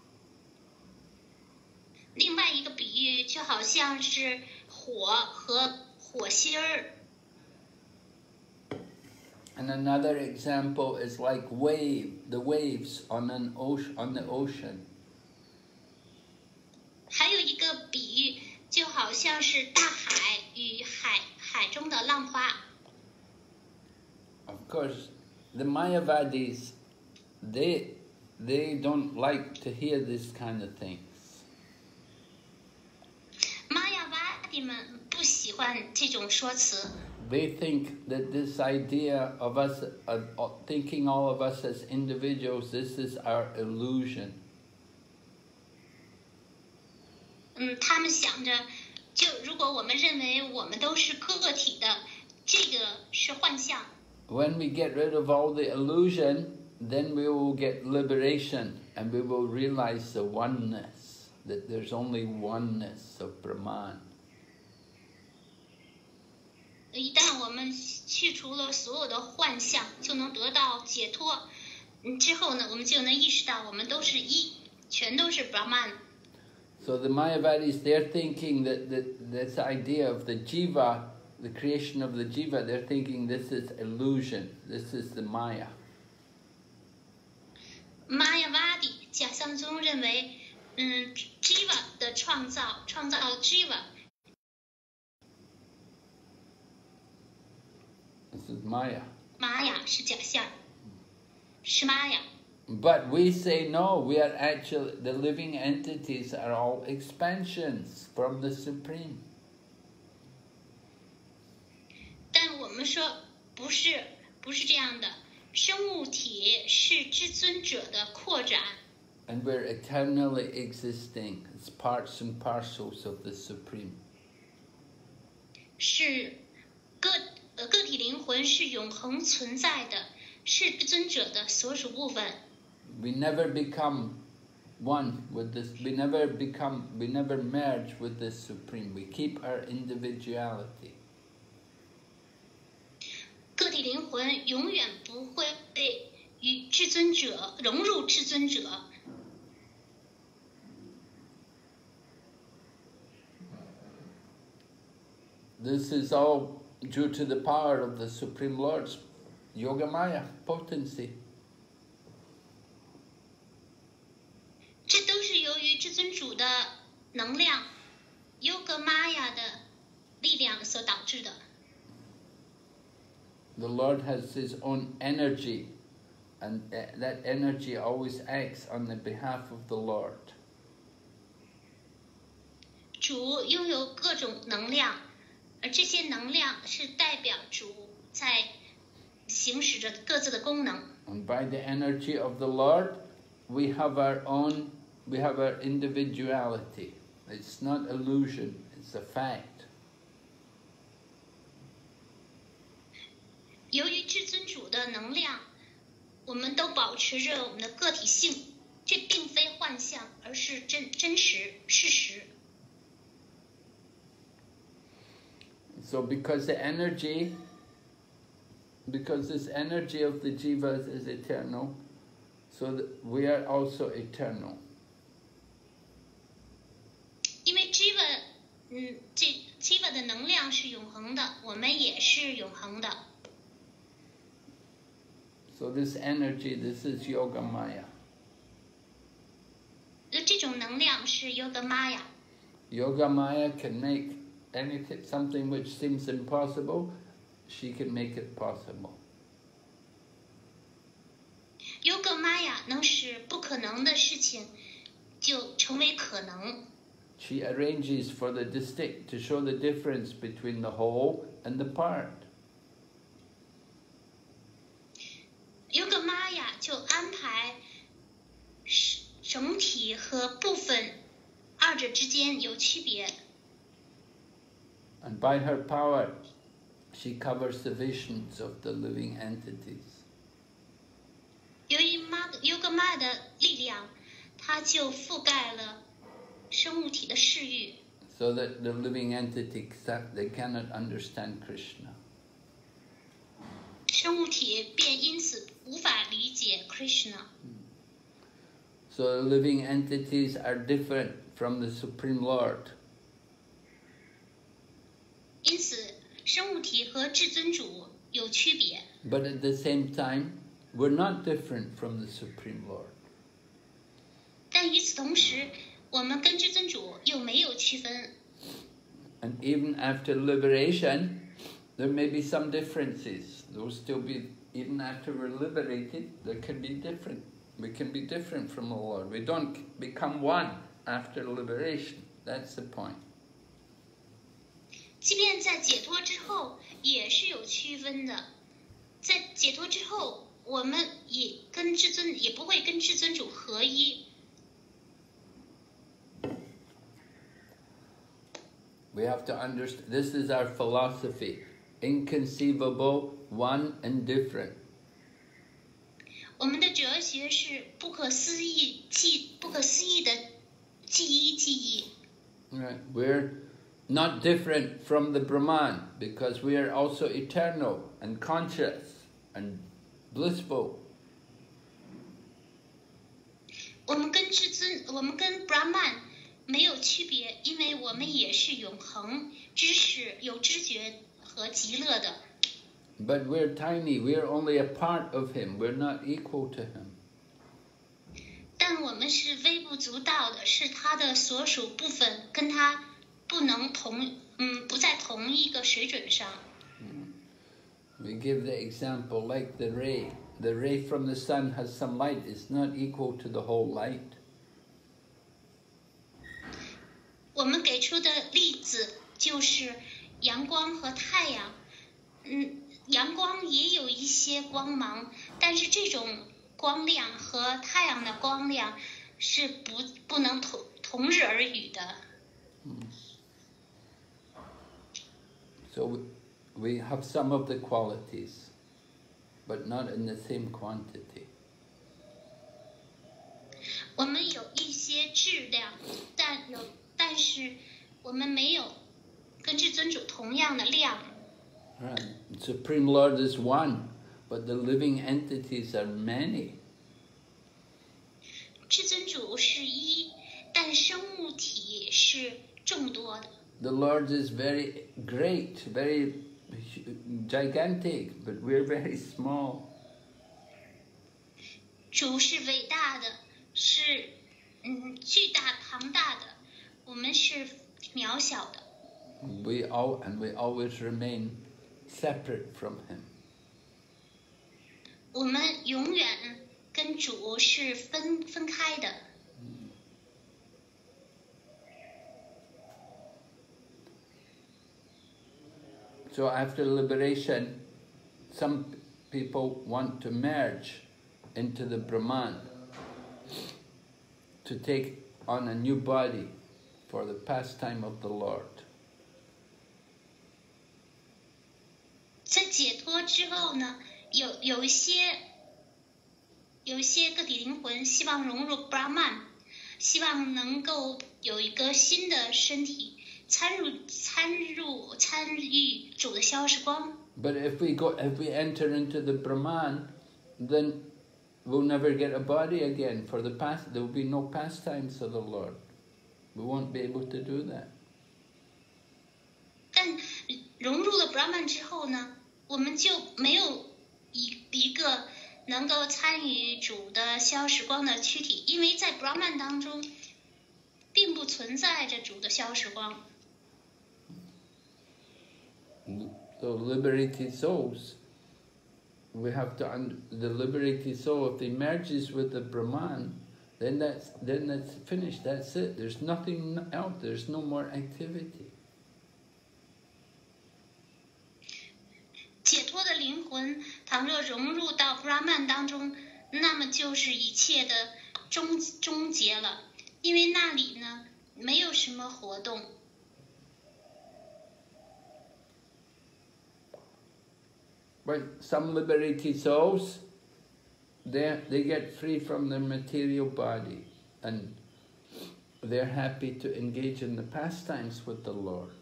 另外一个比喻就好像是火和火星儿。 And another example is like the waves on the ocean. 还有一个比喻就好像是大海与海中的浪花。 Of course, the Mayavadis, they don't like to hear this kind of things. 玛雅瓦蒂们不喜欢这种说辞。 They think that this idea of us thinking all of us as individuals, this is our illusion. 他们想着，就如果我们认为我们都是个体的，这个是幻象。 When we get rid of all the illusion, then we will get liberation and we will realize the oneness, that there's only oneness of Brahman. 一旦我们去除了所有的幻象，就能得到解脱。之后呢，我们就能意识到我们都是一，全都是 Brahman。 So the Mayavadis, they're thinking that this idea of the jiva, the creation of the jiva, they're thinking this is illusion, this is the Maya. 玛雅瓦蒂假象中认为，Jiva 的创造 Jiva。 This is Maya. 玛雅是假象，是玛雅。 But we say no, we are actually, the living entities are all expansions from the Supreme. 但我们说不是这样的，生物体是至尊者的扩展。 And we're eternally existing as parts and parcels of the Supreme. 是个体灵魂是永恒存在的，是至尊者的所属部分。 We never become one with this, we never merge with the Supreme. We keep our individuality. 个体灵魂永远不会被与至尊者融入至尊者。 This is all due to the power of the Supreme Lord's Yogamaya potency. 这都是由于至尊主的能量 Yogamaya 的力量所导致的。 The Lord has His own energy, and that energy always acts on the behalf of the Lord. 主拥有各种能量，而这些能量是代表主在行使着各自的功能。 And by the energy of the Lord, we have our individuality. It's not illusion, it's a fact. 由于至尊主的能量，我们都保持着我们的个体性，这并非幻象，而是真实事实。 So because this energy of the jivas is eternal, so that we are also eternal. 因为 jiva 的能量是永恒的，我们也是永恒的。 So this energy, this is Yogamaya. 这种能量是 Yogamaya。 Yogamaya can make something which seems impossible, she can make it possible. Yogamaya 能使不可能的事情就成为可能。 She arranges for the distinct to show the difference between the whole and the part. Yogamaya 就安排整体和部分二者之间有区别。 And by her power, she covers the visions of the living entities. 由于 Yogamaya 的力量，它就覆盖了生物体的视域。 So that the living entity, they cannot understand Krishna. 生物体便因此无法理解 Krishna。 So the living entities are different from the Supreme Lord. 因此，生物体和至尊主有区别。 But at the same time, we're not different from the Supreme Lord. 但与此同时，我们跟至尊主又没有区分。 And even after liberation, there may be some differences. There will still be, even after we're liberated, there can be different. We can be different from the Lord. We don't become one after liberation. That's the point. 即便在解脱之后，也是有区分的。在解脱之后，我们也不会跟至尊主合一。 We have to understand, this is our philosophy, inconceivable, one and different. 我们的哲学是不可思议的记忆。 Right. We're not different from the Brahman because we are also eternal and conscious and blissful. 我们跟 Brahman 没有区别，因为我们也是永恒、有知觉和极乐的。 But we're tiny, we're only a part of him, we're not equal to him. 但我们是微不足道的，是他的所属部分，跟他不在同一个水准上。 We give the example like the ray. the ray from the sun has some light. It's not equal to the whole light. 我们给出的例子就是阳光和太阳。阳光也有一些光芒，但是这种光亮和太阳的光亮是不能同日而语的。 So we have some of the qualities, but not in the same quantity. 我们有一些质量，但是我们没有跟至尊主同样的量。 Right. Supreme Lord is one, but the living entities are many. 至尊主是一，但生物体是众多的。 The Lord is very great, very gigantic, but we're very small. 主是伟大的，是巨大庞大的，我们是渺小的。 We always remain separate from Him. 我们永远跟主是分开的。 So after liberation, some people want to merge into the Brahman, to take on a new body for the pastime of the Lord. 在解脱之后呢，有一些个体灵魂希望融入 Brahman， 希望能够有一个新的身体，参与主的消时光。 But if we enter into the Brahman, then we'll never get a body again for the past. There will be no pastimes of the Lord. We won't be able to do that. 但融入了 Brahman 之后呢，我们就没有一个能够参与主的消时光的躯体，因为在 Brahman 当中并不存在着主的消时光。 So liberated souls, we have to the liberated soul, if he merges with the Brahman, then that's finished. That's it. There's nothing else. There's no more activity. 解脱的灵魂，倘若融入到 Brahman 当中，那么就是一切的终结了，因为那里呢没有什么活动。 But some liberated souls, they get free from their material body, and they're happy to engage in the pastimes with the Lord.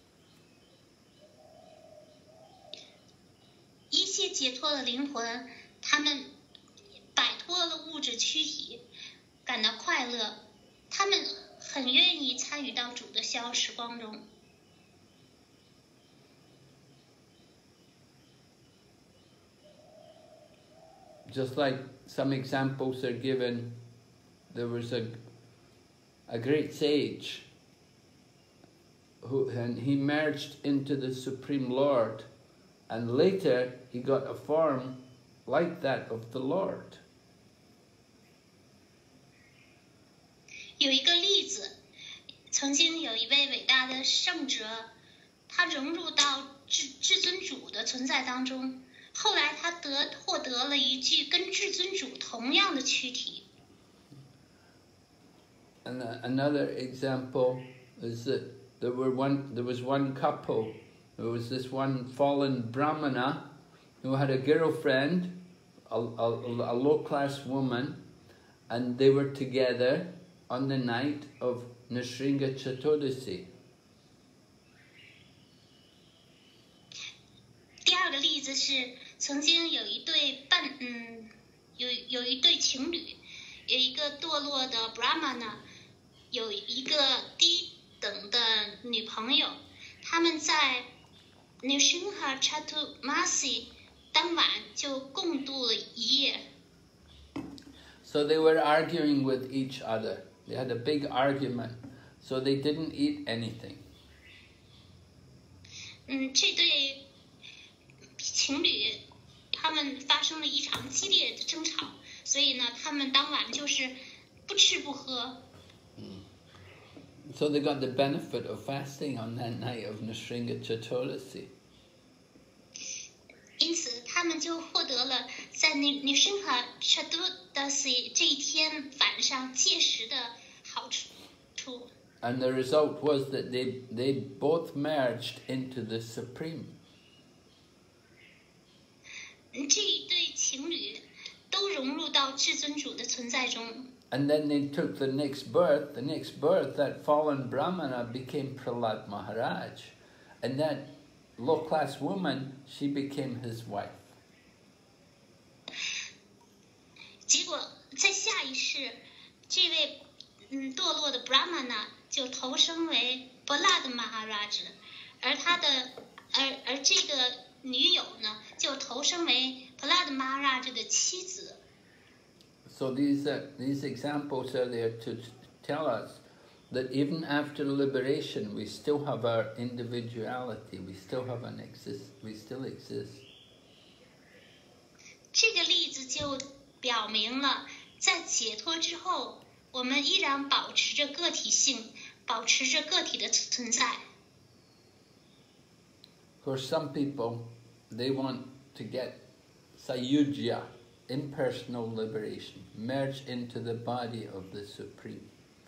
一些解脱的灵魂，他们摆脱了物质躯体，感到快乐，他们很愿意参与到主的消时光中。 Just like some examples are given, there was a great sage and he merged into the Supreme Lord, and later he got a form like that of the Lord. 有一个例子，曾经有一位伟大的圣者，他融入到至尊主的存在当中。后来他获得了一具跟至尊主同样的躯体。 And another example is that there was one couple. There was this one fallen Brahmana who had a girlfriend, a low-class woman, and they were together on the night of Nrsimha Chaturdasi. 第二个例子是，曾经有一对有一对情侣，有一个堕落的 Brahmana， 有一个低等的女朋友，他们在 Nrsimha Chaturdasi 当晚就共度了一夜。 So they were arguing with each other. They had a big argument, so they didn't eat anything. 这对情侣他们发生了一场激烈的争吵，所以呢，他们当晚就是不吃不喝。 So they got the benefit of fasting on that night of Nrsimha Chaturdashi. 因此，他们就获得了在Nrsimha Chaturdashi 这一天晚上戒食的好处。 And the result was that they both merged into the Supreme. 这一对情侣都融入到至尊主的存在中。 And then they took the next birth. The next birth, that fallen Brahmana became Prahlad Maharaj. And that low-class woman, she became his wife. 结果在下一世，这位堕落的 Brahmana 就投生为 Prahlad Maharaj， 而这个女友呢，就投生为 Prahlad Maharaj 的妻子。 So these examples are there to tell us that even after liberation, we still have our individuality. We still have we still exist. 这个例子就表明了，在解脱之后，我们依然保持着个体性，保持着个体的存在。 For some people, they want to get sayujya, impersonal liberation, merge into the body of the Supreme.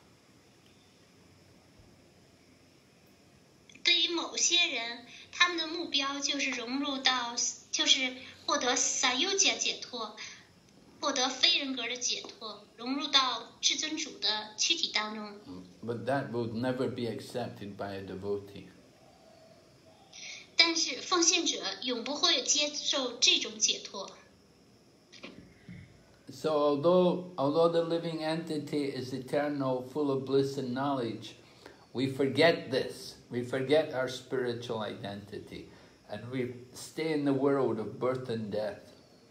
对于某些人，他们的目标就是融入到，就是获得 sayujya 解脱，获得非人格的解脱，融入到至尊主的躯体当中。 But that will never be accepted by a devotee. 但是奉献者永不会接受这种解脱。 So although the living entity is eternal, full of bliss and knowledge, we forget this. We forget our spiritual identity, and we stay in the world of birth and death.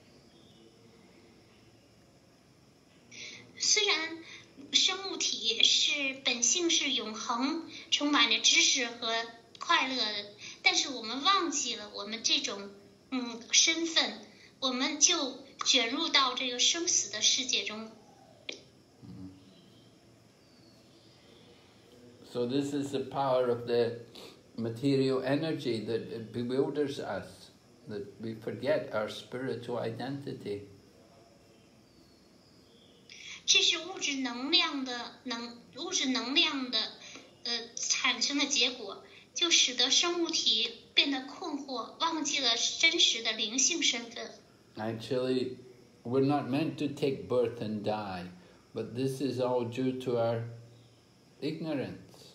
虽然生物体是本性是永恒，充满着知识和快乐的，但是我们忘记了我们这种身份，我们就卷入到这个生死的世界中。 So this is the power of the material energy that it bewilders us, that we forget our spiritual identity. 这是物质能量的产生的结果，就使得生物体变得困惑，忘记了真实的灵性身份。 Actually, we're not meant to take birth and die, but this is all due to our ignorance.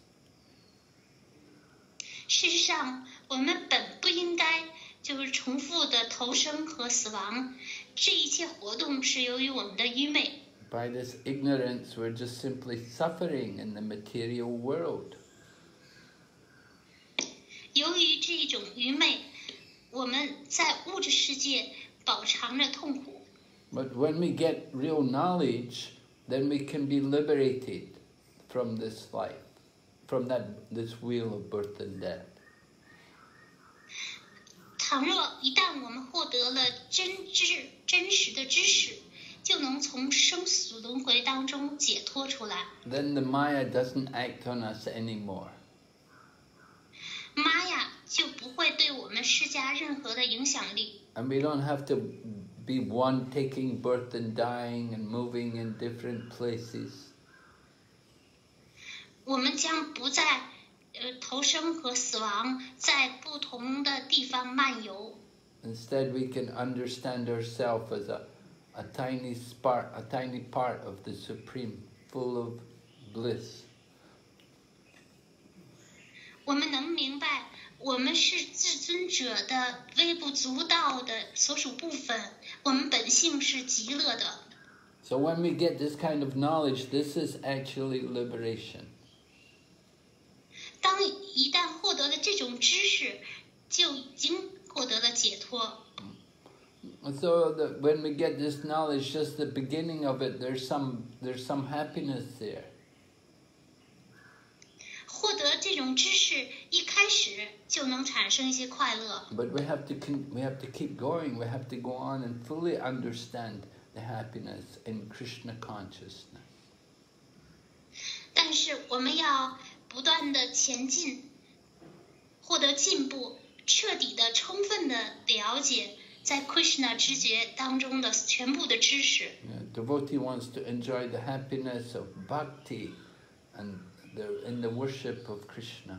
事实上，我们本不应该就是重复的投生和死亡，这一切活动是由于我们的愚昧。 By this ignorance, we're just simply suffering in the material world. 由于这种愚昧，我们在物质世界饱尝着痛苦。 But when we get real knowledge, then we can be liberated from this life, from this wheel of birth and death. 倘若一旦我们获得了真实的知识，就能从生死轮回当中解脱出来。 Then the Maya doesn't act on us anymore. 玛雅就不会对我们施加任何的影响力。 And we don't have to be one taking birth and dying and moving in different places. 我们将不再投生和死亡，在不同的地方漫游。 Instead, we can understand ourselves as a tiny spark, a tiny part of the Supreme, full of bliss. 我们能明白，我们是至尊者的微不足道的所属部分，我们本性是极乐的。 So when we get this kind of knowledge, this is actually liberation. 当一旦获得了这种知识，就已经获得了解脱。 So when we get this knowledge, just the beginning of it, there's some happiness there. 获得这种知识，一开始就能产生一些快乐。 But we have to keep going. We have to go on and fully understand the happiness in Krishna consciousness. 但是我们要不断的前进，获得进步，彻底的、充分的了解在 Krishna 知觉当中的全部的知识。 Devotee wants to enjoy the happiness of bhakti and in the worship of Krishna.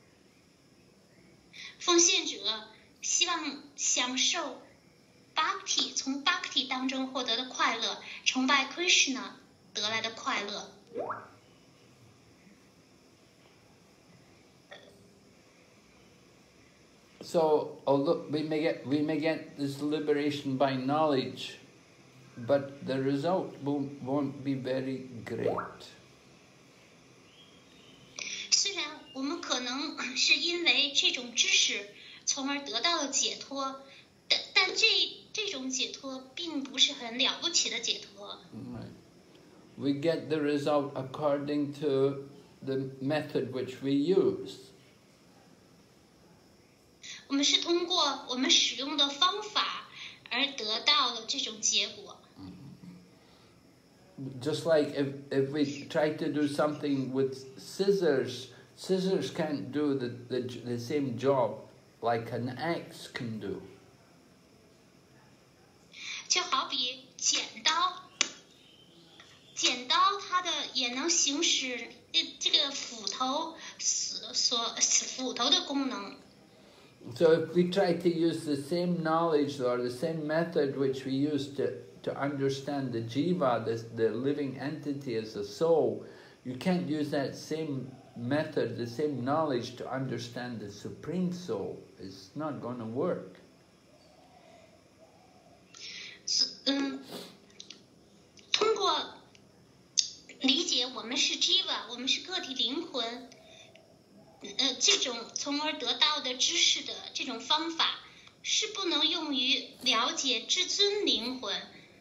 奉献者希望享受 Bhakti， 从 Bhakti 当中获得的快乐，崇拜 Krishna 得来的快乐。 So, although we may get this liberation by knowledge, but the result won't be very great. 虽然我们可能是因为这种知识，从而得到了解脱，但这种解脱并不是很了不起的解脱。 Right. We get the result according to the method which we use. 我们是通过我们使用的方法而得到了这种结果。 Just like if we try to do something with scissors, scissors can't do the same job like an axe can do. 就好比剪刀它的也能行使这个斧头的功能。 So if we try to use the same knowledge or the same method which we use to understand the jiva, the living entity as a soul, you can't use that same method, the same knowledge to understand the Supreme Soul. It's not going to work. 通过理解我们是 jiva， 我们是个体灵魂。 这种从而得到的知识的这种方法，是不能用于了解至尊灵魂。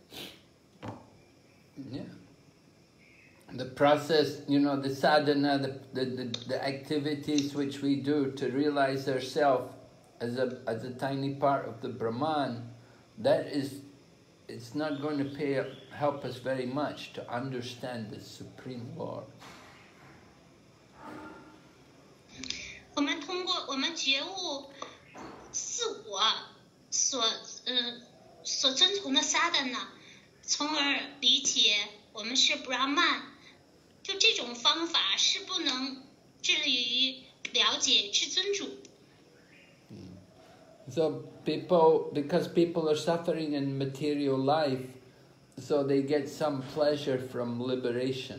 Yeah. The process, the sadhana, the activities which we do to realize ourselves as a tiny part of the Brahman, it's not going to help us very much to understand the Supreme Lord. 我们通过我们觉悟自我所遵从的 sadhana， 从而理解我们是 Brahman， 就这种方法是不能致力于了解至尊主。 So because people are suffering in material life, so they get some pleasure from liberation.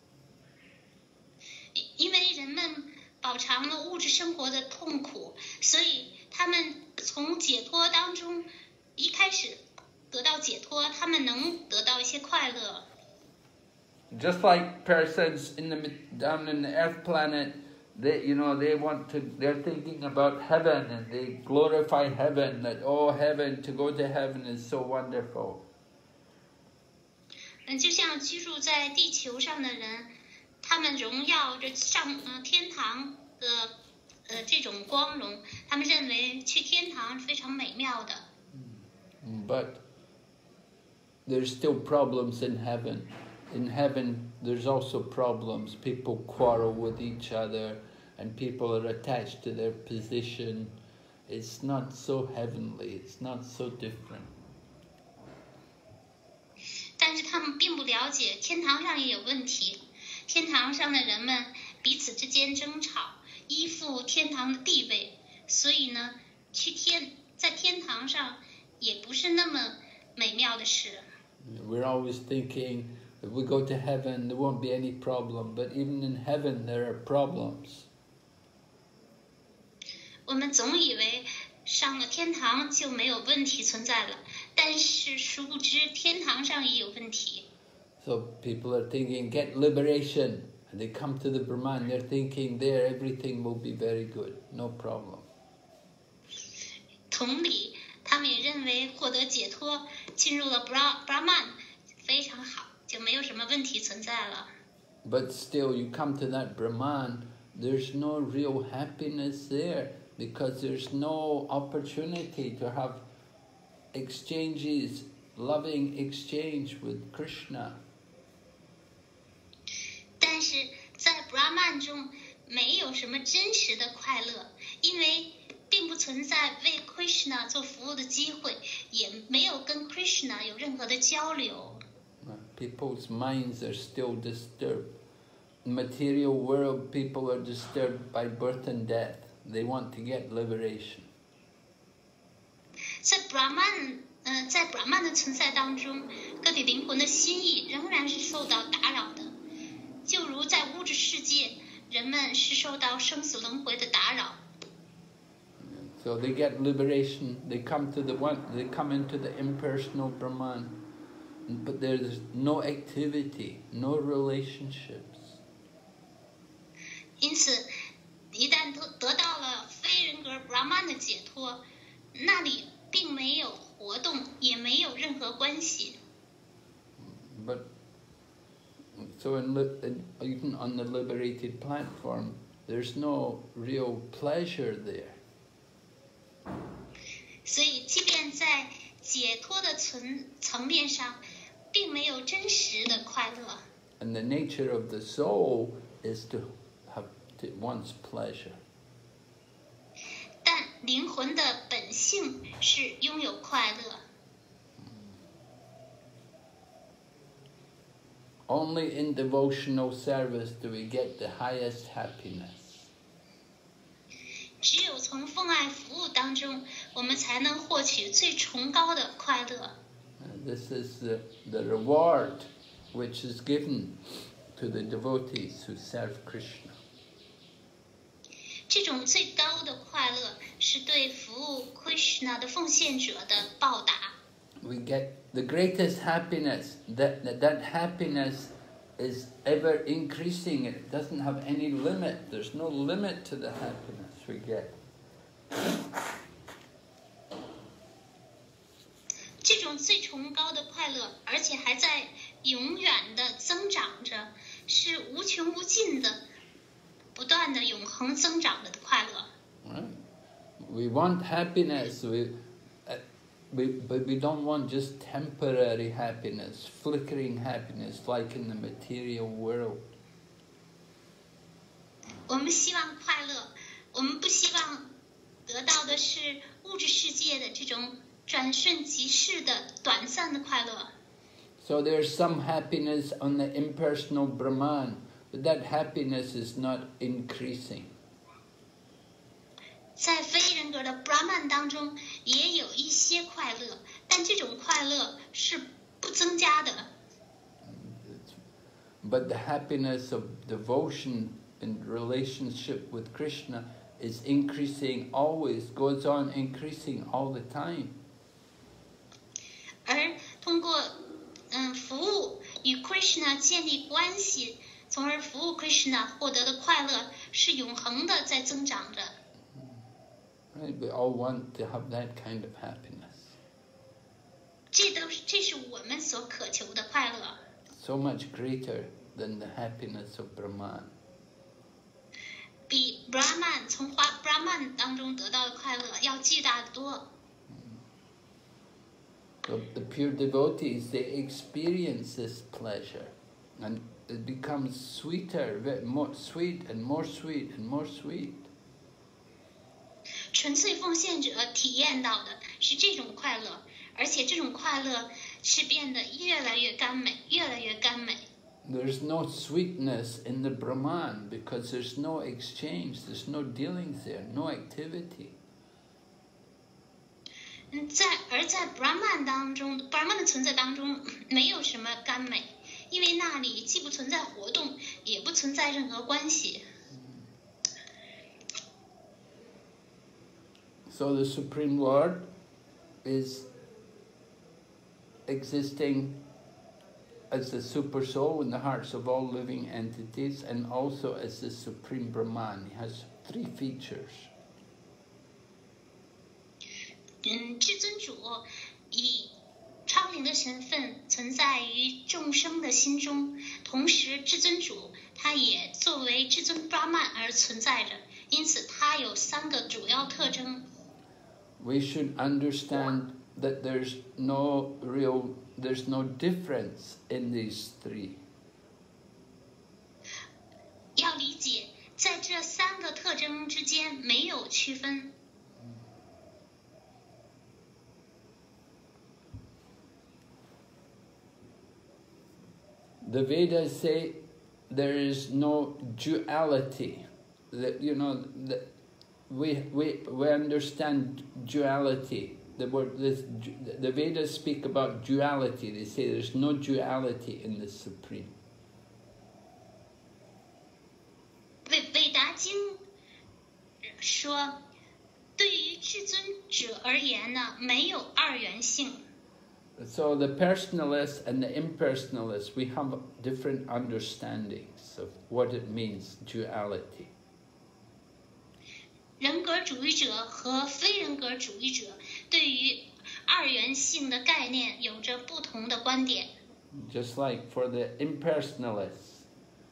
因为人们饱尝了物质生活的痛苦，所以他们从解脱当中一开始得到解脱，他们能得到一些快乐。 Just like persons down in the earth planet, they're thinking about heaven and they glorify heaven, that heaven, to go to heaven is so wonderful. 就像居住在地球上的人，他们荣耀着天堂的这种光荣，他们认为去天堂是非常美妙的。 But there's still problems in heaven. In heaven, there's also problems. People quarrel with each other, and people are attached to their position. It's not so heavenly. It's not so different. 但是他们并不了解，天堂上也有问题。天堂上的人们彼此之间争吵，依附天堂的地位，所以呢，在天堂上也不是那么美妙的事。 We're always thinking, if we go to heaven, there won't be any problem. But even in heaven, there are problems. 我们总以为上了天堂就没有问题存在了，但是殊不知天堂上也有问题。 So people are thinking, get liberation. And they come to the Brahman, they're thinking there everything will be very good, no problem. 同理，他们也认为获得解脱，进入了 Brahman 非常好，就没有什么问题存在了。 But still, you come to that Brahman, there's no real happiness there because there's no opportunity to have exchanges, loving exchange with Krishna. 但是在 Brahman 中没有什么真实的快乐，因为并不存在为 Krishna 做服务的机会，也没有跟 Krishna 有任何的交流。 People's minds are still disturbed. In the material world, people are disturbed by birth and death. They want to get liberation. 在 Brahman 的存在当中，个体灵魂的心意仍然是受到打扰的，就如在物质世界，人们是受到生死轮回的打扰。 So they get liberation. They come into the impersonal Brahman, but there's no activity, no relationships. 因此，一旦得到了非人格 Brahman 的解脱，那里并没有活动，也没有任何关系。 But so even on the liberated platform, there's no real pleasure there. 所以，即便在解脱的层面上，并没有真实的快乐。 And the nature of the soul is to wants pleasure. 但灵魂的本性是拥有快乐。 Only in devotional service do we get the highest happiness. 只有从奉爱服务当中，我们才能获取最崇高的快乐。 This is the reward which is given to the devotees who serve Krishna. 这种最高的快乐是对服务 Krishna 的奉献者的报答。 We get the greatest happiness. That happiness is ever increasing. It doesn't have any limit. There's no limit to the happiness we get. 这种最崇高的快乐，而且还在永远的增长着，是无穷无尽的。不断的永恒增长的快乐。 Right. We want happiness, but we don't want just temporary happiness, flickering happiness like in the material world. 我们希望快乐，我们不希望得到的是物质世界的这种转瞬即逝的短暂的快乐。 So there's some happiness on the impersonal Brahman. But that happiness is not increasing. 在非人格的 Brahman 当中，也有一些快乐，但这种快乐是不增加的。 But the happiness of devotion and relationship with Krishna is increasing always, goes on increasing all the time. 而通过服务与 Krishna 建立关系。从而服务 Krishna 获得的快乐是永恒的在增长着。 Right, we all want to have that kind of happiness. 这是我们所渴求的快乐。 So much greater than the happiness of Brahman. 比 Brahman 从 Brahman 当中得到的快乐要巨大得多。 So the pure devotees, they experience this pleasure, and it becomes sweeter, more sweet and more sweet and more sweet. 纯粹奉献者体验到的是这种快乐，而且这种快乐是变得越来越甘美，越来越甘美。 There's no sweetness in the Brahman because there's no exchange, there's no dealings there, no activity. 在 Brahman 当中 ，Brahman 的存在当中没有什么甘美。因为那里既不存在活动，也不存在任何关系。 So the Supreme Lord is existing as the Super Soul in the hearts of all living entities, and also as the Supreme Brahman. He has 3 features. 至尊主以超灵的的身份存在于众生的心中，同时至尊主他也作为至尊 Brahman 而存在着，因此他有3个主要特征。 We should understand that there's no difference in these 3. 要理解，在这3个特征之间没有区分。 The Vedas say there is no duality. That we understand duality. The Vedas speak about duality. They say there's no duality in the Supreme. 韦达经说，对于至尊者而言呢，没有二元性。 So the personalists and the impersonalists, we have different understandings of what it means, duality. 人格主义者和非人格主义者对于二元性的概念有着不同的观点。 Just like for the impersonalists,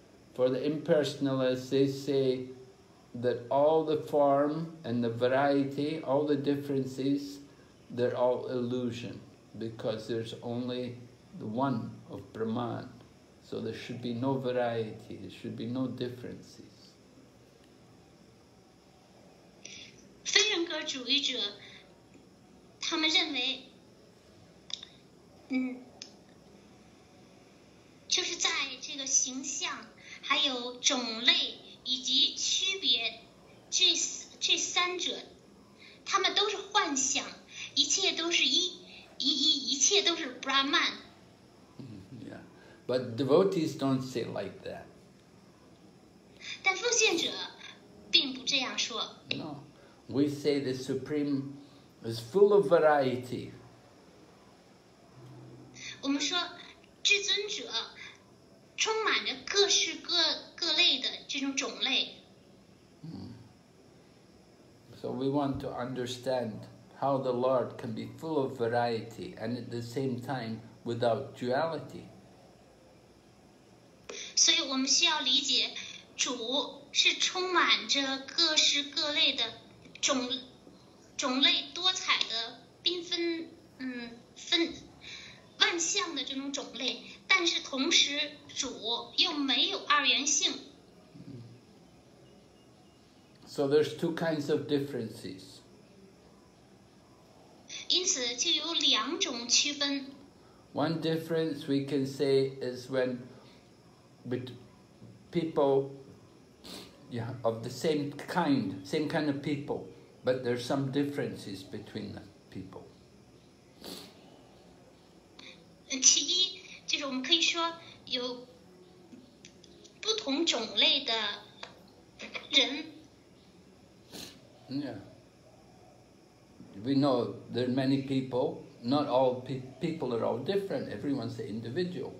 they say that all the form and the variety, all the differences, they're all illusion, because there's only the one of Brahman. So there should be no variety, there should be no differences. 非人格主义者，他们认为，就是在这个形象、还有种类以及区别这3者，他们都是幻象，一切都是一切都是 Brahman。 Yeah, but devotees don't say like that. 但奉献者并不这样说。 No, we say the Supreme is full of variety. 我们说至尊者充满着各式各类的这种种类。 So we want to understand how the Lord can be full of variety and at the same time without duality. 所以我们需要理解，主是充满着各式各类的种类多彩的缤纷万象的这种种类，但是同时主又没有二元性。 So there's 2 kinds of differences. 因此就有2种区分。 One difference we can say is when people of the same kind of people, but there's some differences between the people. 其一就是我们可以说有不同种类的人。 Yeah. We know there are many people, not all people are all different, everyone's an individual.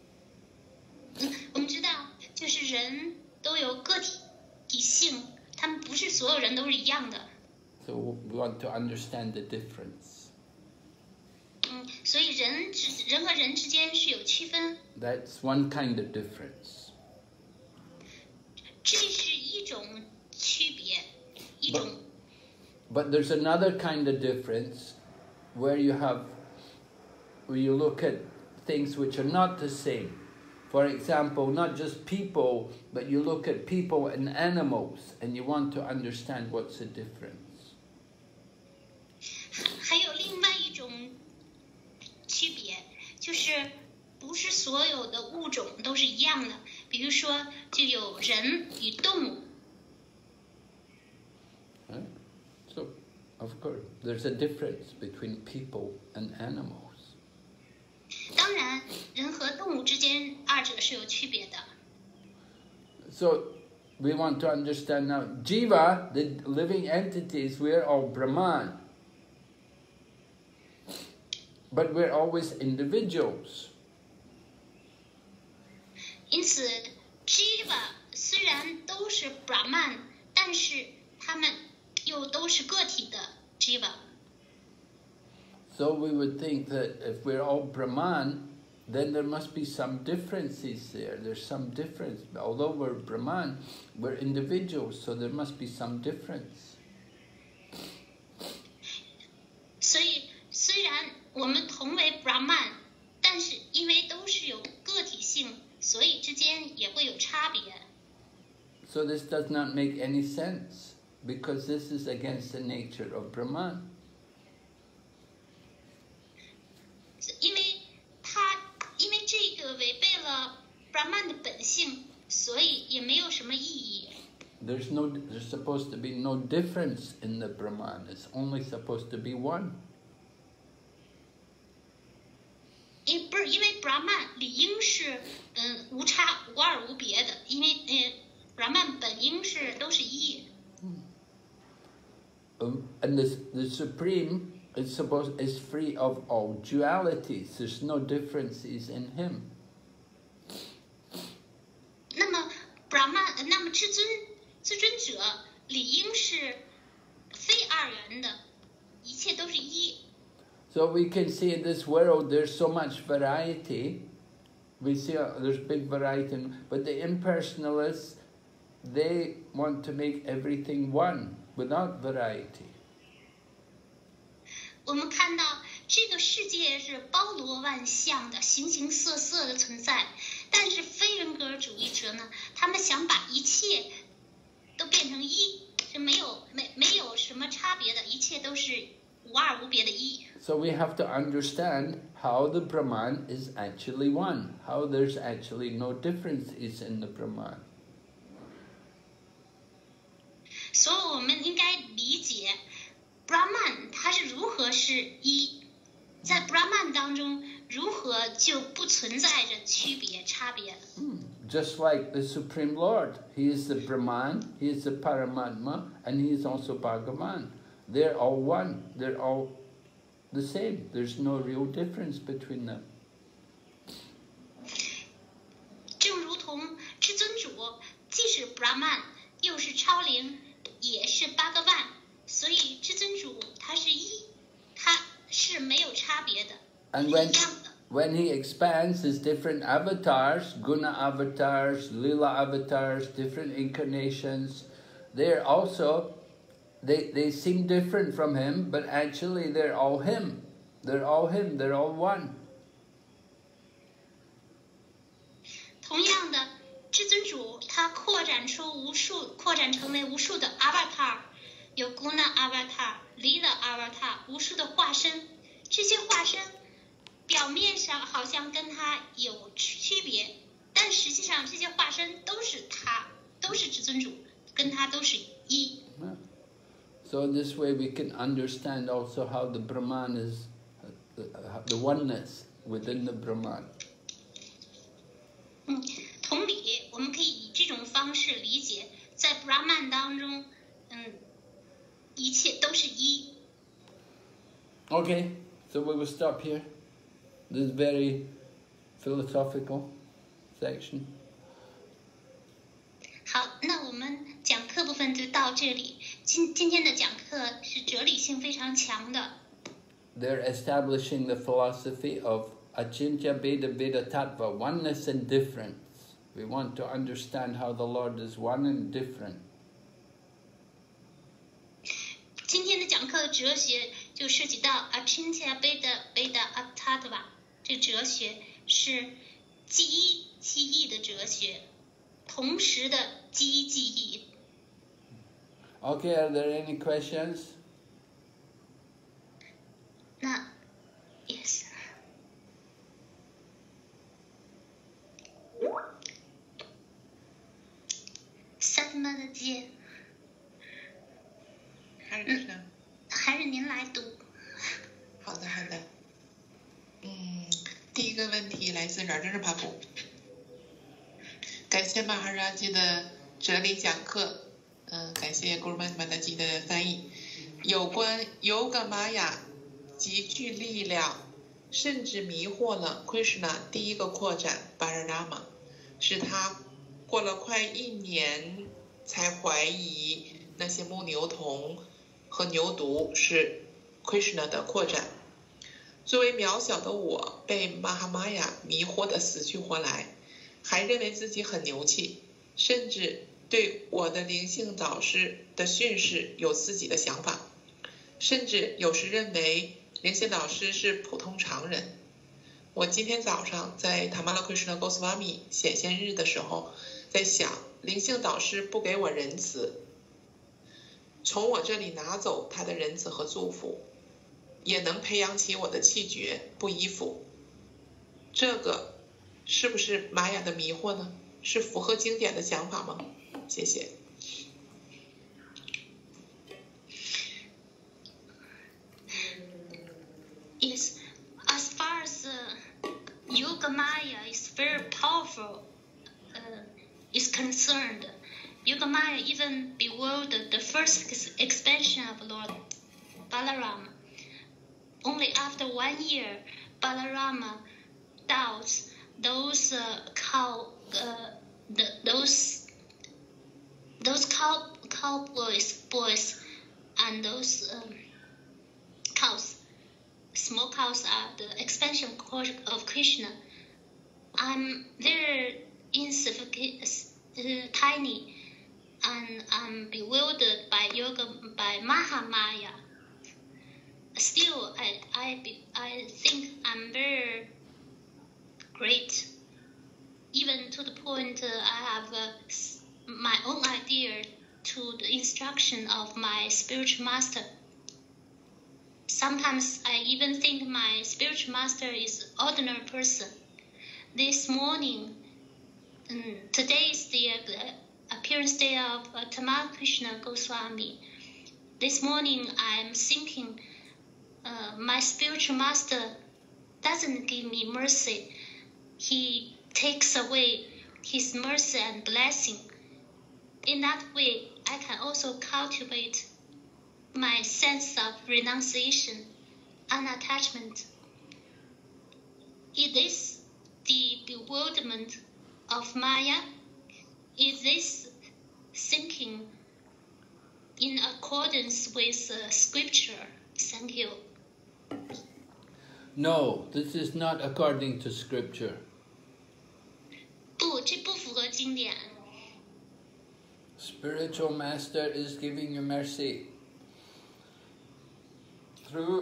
我们知道，就是人都有个体性，他们不是所有人都是一样的。 So we want to understand the difference. 所以人和人之间是有区分。 That's one kind of difference. 这是一种区别，一种。 But there's another kind of difference where you look at things which are not the same. For example, not just people, but you look at people and animals and you want to understand what's the difference. 还有另外一种区别，就是不是所有的物种都是一样的，比如说就有人与动物。 So, of course, there's a difference between people and animals. 当然，人和动物之间2者是有区别的。 So, we want to understand now, Jiva, the living entities, we're all Brahman. But we're always individuals. 因此 ，Jiva 虽然都是 Brahman， 但是他们又都是个体的 Jiva。 So we would think that if we're all Brahman, then there must be some differences there. There's some difference. Although we're Brahman, we're individuals, so there must be some difference. 所以虽然我们同为 Brahman， 但是因为都是有个体性，所以之间也会有差别。 So this does not make any sense, because this is against the nature of Brahman. 因为这个违背了 Brahman 的本性，所以也没有什么意义。 There's supposed to be no difference in the Brahman. It's only supposed to be one. 不是因为 Brahman 理应是无差无二无别的，因为Brahman 本应是都是一。 And the Supreme is free of all dualities. There's no differences in him. 那么 Brahman， 那么至尊者理应是非二元的，一切都是一。 So we can see in this world there's so much variety. We see there's big variety, but the impersonalists, they want to make everything one without variety. 我们看到这个世界是包罗万象的，形形色色的存在，但是非人格主义者呢，他们想把一切都变成一，是没有什么差别的，一切都是无二无别的一。 So we have to understand how the Brahman is actually one, how there's actually no differences in the Brahman. 所以我们应该理解 Brahman 它是如何是一，在 Brahman 当中如何就不存在着区别差别。 Just like the Supreme Lord, He is the Brahman, He is the Paramatma, and He is also Bhagavan. They're all one, they're all the same. There's no real difference between them. 正如同至尊主既是 Brahman 又是超灵也是 Bhagavan， 所以至尊主他是一，他是没有差别的， And 是一样的。 when He expands His different avatars, Guna avatars, Lila avatars, different incarnations, they're also, they seem different from Him, but actually they're all Him. They're all Him, they're all one. 同样的，至尊主他扩展成为无数的 avatar， 有 Guna avatar、Lila avatar， 无数的化身。这些化身表面上好像跟他有区别，但实际上这些化身都是他，都是至尊主，跟他都是一。 So in this way we can understand also how the Brahman is, the oneness within the Brahman. 同理，我们可以以这种方式理解，在 Brahman 当中，一切都是一。 Okay, so we will stop here. This very philosophical section. 好，那我们讲课部分就到这里。今天的讲课是哲理性非常强的。 They're establishing the philosophy of Achintya Bheda Bheda Tattva, oneness and difference. We want to understand how the Lord is one and different. 今天的讲课的哲学就涉及到 Achintya Bheda Bheda Tattva， 这哲学是即一即异的哲学，同时的即一即异。 Okay, are there any questions? 那 yes。Satma 的姐，还是您来读。 好的。第一个问题来自软真是帕普，感谢马哈拉基的哲理讲课，感谢古尔曼曼达基的翻译。有关尤嘎玛雅极具力量，甚至迷惑了 Krishna 第一个扩展巴拉拉玛，使他过了快1年才怀疑那些牧牛童和牛犊是 Krishna 的扩展。 作为渺小的我被玛哈玛雅迷惑得死去活来，还认为自己很牛气，甚至对我的灵性导师的训示有自己的想法，甚至有时认为灵性导师是普通常人。我今天早上在 Tamala Krishna Goswami 显现日的时候，在想灵性导师不给我仁慈，从我这里拿走他的仁慈和祝福，也能培养起我的气绝不依附。这个是不是玛雅的迷惑呢？是符合经典的想法吗？谢谢。 Yes, as far as Yoga Maya is very powerful, is concerned, Yoga Maya even bewildered the first expansion of Lord Balarama. Only after 1 year, Balarama doubts those boys and those cows. Small cows are the expansion of Krishna. I'm very insignificant, tiny, and I'm bewildered by Mahamaya. Still, I think I'm very great, even to the point I have my own idea to the instruction of my spiritual master. Sometimes I even think my spiritual master is an ordinary person. This morning, today is the appearance day of Tamala Krishna Goswami. This morning I'm thinking my spiritual master doesn't give me mercy. He takes away his mercy and blessing. In that way, I can also cultivate my sense of renunciation and attachment. Is this the bewilderment of Maya? Is this thinking in accordance with scripture? Thank you. No, this is not according to scripture. 不，这不符合经典。 Spiritual master is giving you mercy. Through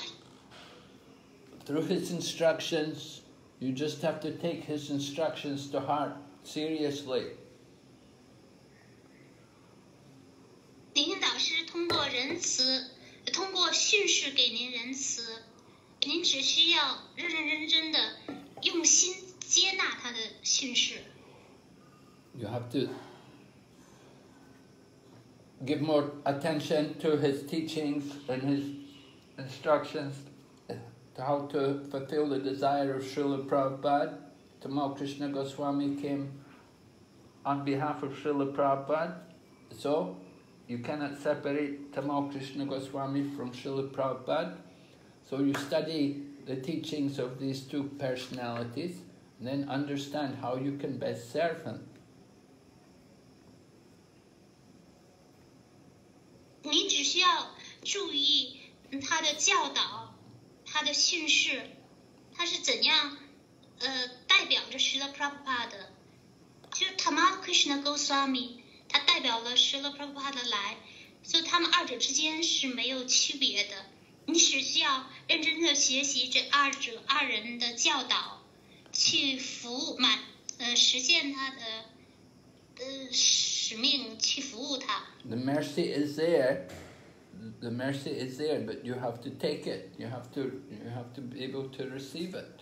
his instructions, you just have to take his instructions to heart seriously. 灵性导师通过仁慈，通过训示给您仁慈，您只需要认认真真的用心接纳他的训示。 You have to give more attention to his teachings and his instructions to how to fulfill the desire of Srila Prabhupada. Tamal Krishna Goswami came on behalf of Srila Prabhupada, so you cannot separate Tamal Krishna Goswami from Srila Prabhupada. So you study the teachings of these two personalities and then understand how you can best serve him. 你只需要注意他的教导，他的训示，他是怎样代表着Srila Prabhupada的。就是 Tamal Krishna Goswami， 他代表了Srila Prabhupada 来，所以他们二者之间是没有区别的。你只需要认真的学习这二人的教导，去实现他的使命，去服务他。 The mercy is there. The mercy is there, but you have to take it. You have to be able to receive it.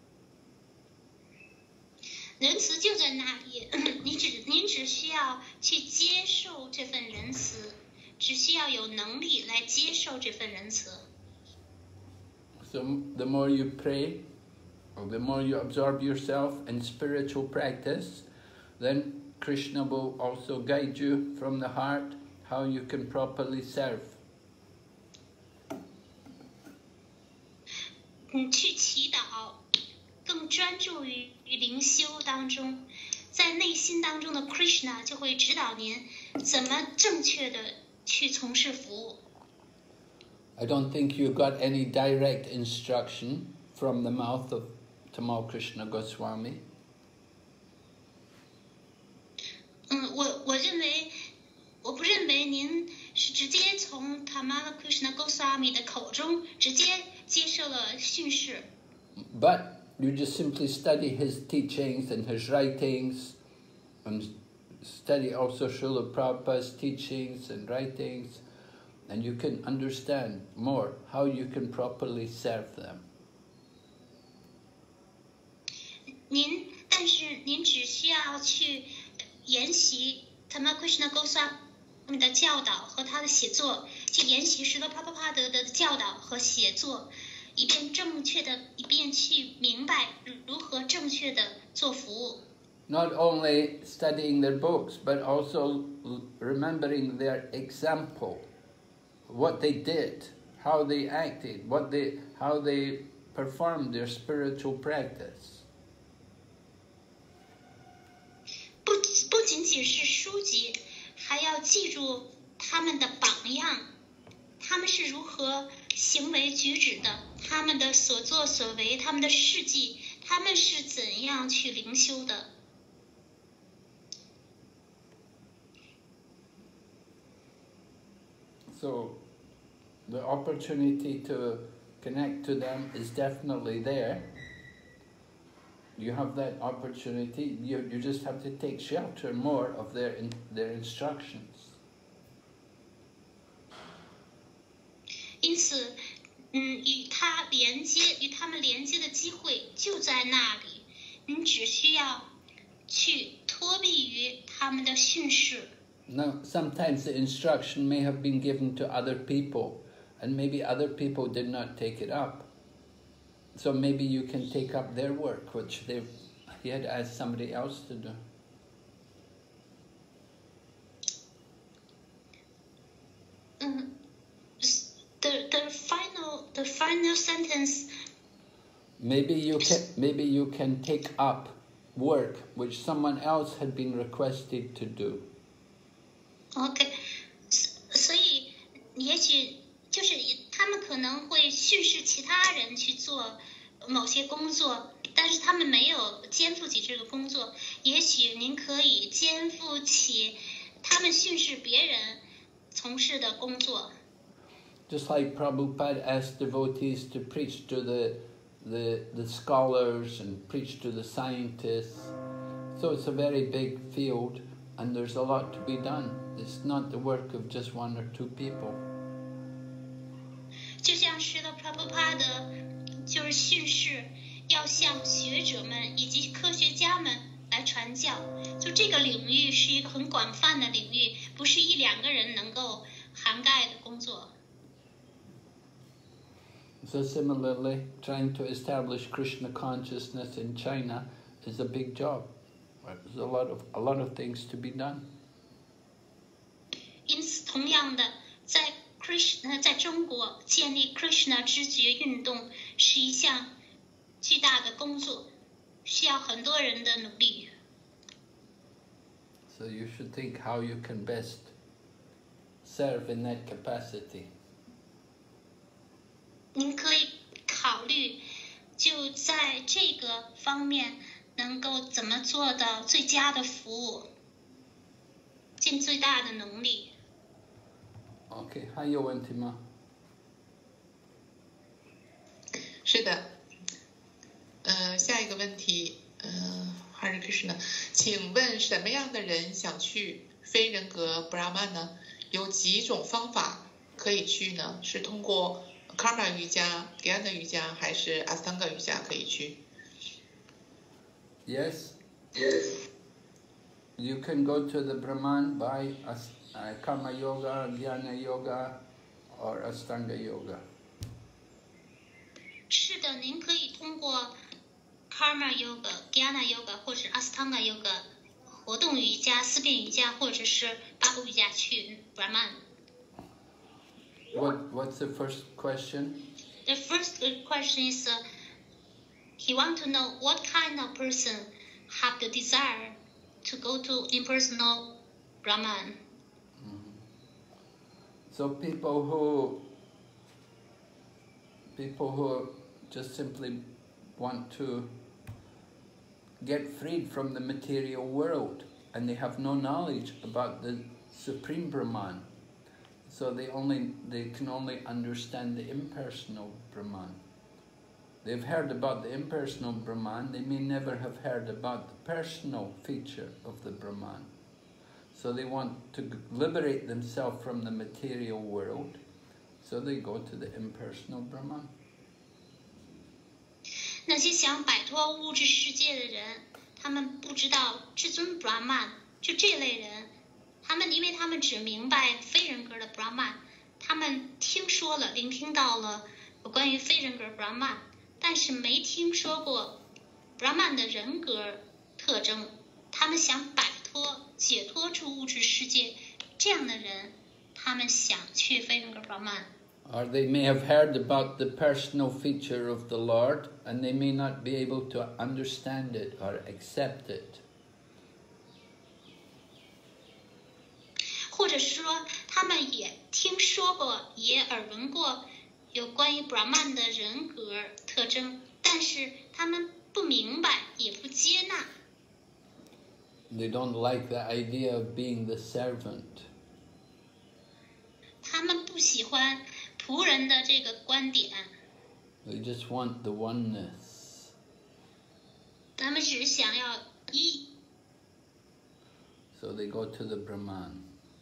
仁慈就在那里，您只需要去接受这份仁慈，只需要有能力来接受这份仁慈。 So the more you pray, or the more you absorb yourself in spiritual practice, then Krishna will also guide you from the heart how you can properly serve. 去祈祷，更专注于灵修当中，在内心当中的 Krishna 就会指导您怎么正确的去从事服务。 I don't think you got any direct instruction from the mouth of Tamal Krishna Goswami. 我不认为您是直接从 Tamal Krishna Goswami 的口中直接接受了训示。 But you just simply study his teachings and his writings, and study also Srila Prabhupada's teachings and writings, and you can understand more how you can properly serve them. 但是您只需要去研习 Tamal Krishna Goswami 的教导和他的写作，去研习Srila Prabhupada的教导和写作，以便去明白如何正确的做服务。 Not only studying their books, but also remembering their example, what they did, how they acted, how they performed their spiritual practice. 不仅仅是书籍，还要记住他们的榜样，他们是如何行为举止的，他们的所作所为，他们的事迹，他们是怎样去灵修的。 So, the opportunity to connect to them is definitely there. You have that opportunity. You just have to take shelter more of their instructions. 因此，与他们连接的机会就在那里。你只需要去托庇于他们的训示。 Now, sometimes the instruction may have been given to other people, and maybe other people did not take it up. So maybe you can take up their work, which he had asked somebody else to do. The final sentence. Maybe you can take up work which someone else had been requested to do. OK， 所以也许就是他们可能会训示其他人去做某些工作，但是他们没有肩负起这个工作。也许您可以肩负起他们训示别人从事的工作。 Just like Prabhupada asked devotees to preach to the scholars and preach to the scientists. So it's a very big field and there's a lot to be done. It's not the work of just one or two people. 就像是的 Prabhupada 就是训示要向学者们以及科学家们来传教，就这个领域是一个很广泛的领域，不是一两个人能够涵盖的工作。 So similarly, trying to establish Krishna consciousness in China is a big job. There's a lot of things to be done. 因此，同样的，在中国建立 Krishna 知觉运动是一项巨大的工作，需要很多人的努力。 So you should think how you can best serve in that capacity. 您可以考虑，就在这个方面能够怎么做到最佳的服务，尽最大的能力。 Okay, 还有问题吗？ 是的，下一个问题，Hare Krishna，请问什么样的人想去非人格 Brahman 呢？有几种方法可以去呢？是通过Karma 瑜伽、Jnana 瑜伽还是 Astanga 瑜伽可以去 Yes. You can go to the Brahman by Karma Yoga, Jnana Yoga, or Astanga Yoga. 是的，您可以通过 Karma Yoga、Jnana Yoga 或者 Astanga Yoga 活动瑜伽、思辨瑜伽或者是八部瑜伽去 Brahman。 What's the first question? The first question is, he want to know what kind of person have the desire to go to impersonal Brahman. So people who people who just simply want to get freed from the material world, and they have no knowledge about the Supreme Brahman. So they can only understand the impersonal Brahman. They've heard about the impersonal Brahman, they may never have heard about the personal feature of the Brahman. So they want to liberate themselves from the material world, so they go to the impersonal Brahman. 那些想摆脱物质世界的人，他们不知道至尊 Brahman， 就这类人，因为他们只明白非人格的 Brahman， 他们听说了、聆听到了有关于非人格 Brahman， 但是没听说过 Brahman 的人格特征。他们想摆脱、解脱出物质世界，这样的人，他们想去非人格 Brahman。 Or they may have heard about the personal feature of the Lord, and they may not be able to understand it or accept it. 或者是说，他们也听说过、也耳闻过有关于 Brahman 的人格特征，但是他们不明白，也不接纳。 They don't like the idea of being the servant. 他们不喜欢仆人的这个观点， They just want the oneness. 他们只想要一， So they go to the Brahman.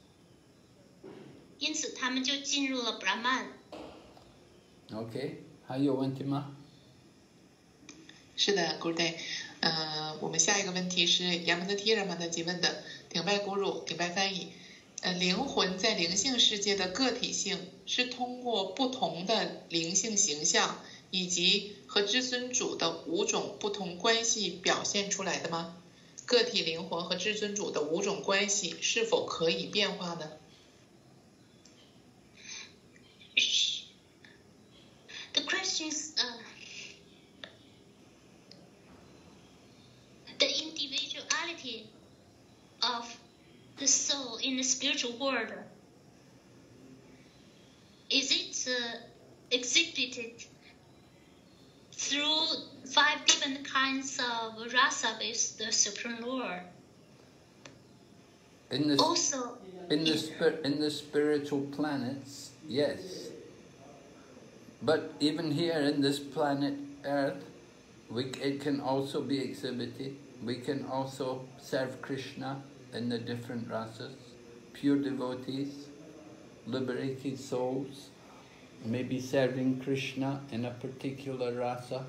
因此他们就进入了 Brahman。 Okay? 还有问题吗？ 是的 ，Good day。我们下一个问题是Yamanati Ramana问的，顶拜古鲁，顶拜翻译。灵魂在灵性世界的个体性是通过不同的灵性形象以及和至尊主的5种不同关系表现出来的吗？个体灵魂和至尊主的5种关系是否可以变化呢？ The question is, the individuality of the soul in the spiritual world, is it exhibited through 5 different kinds of rasa with the Supreme Lord? In the, Also, in the spiritual planets, yes. But even here in this planet Earth, it can also be exhibited. We can also serve Krishna in the different rasas, pure devotees, liberated souls, maybe serving Krishna in a particular rasa.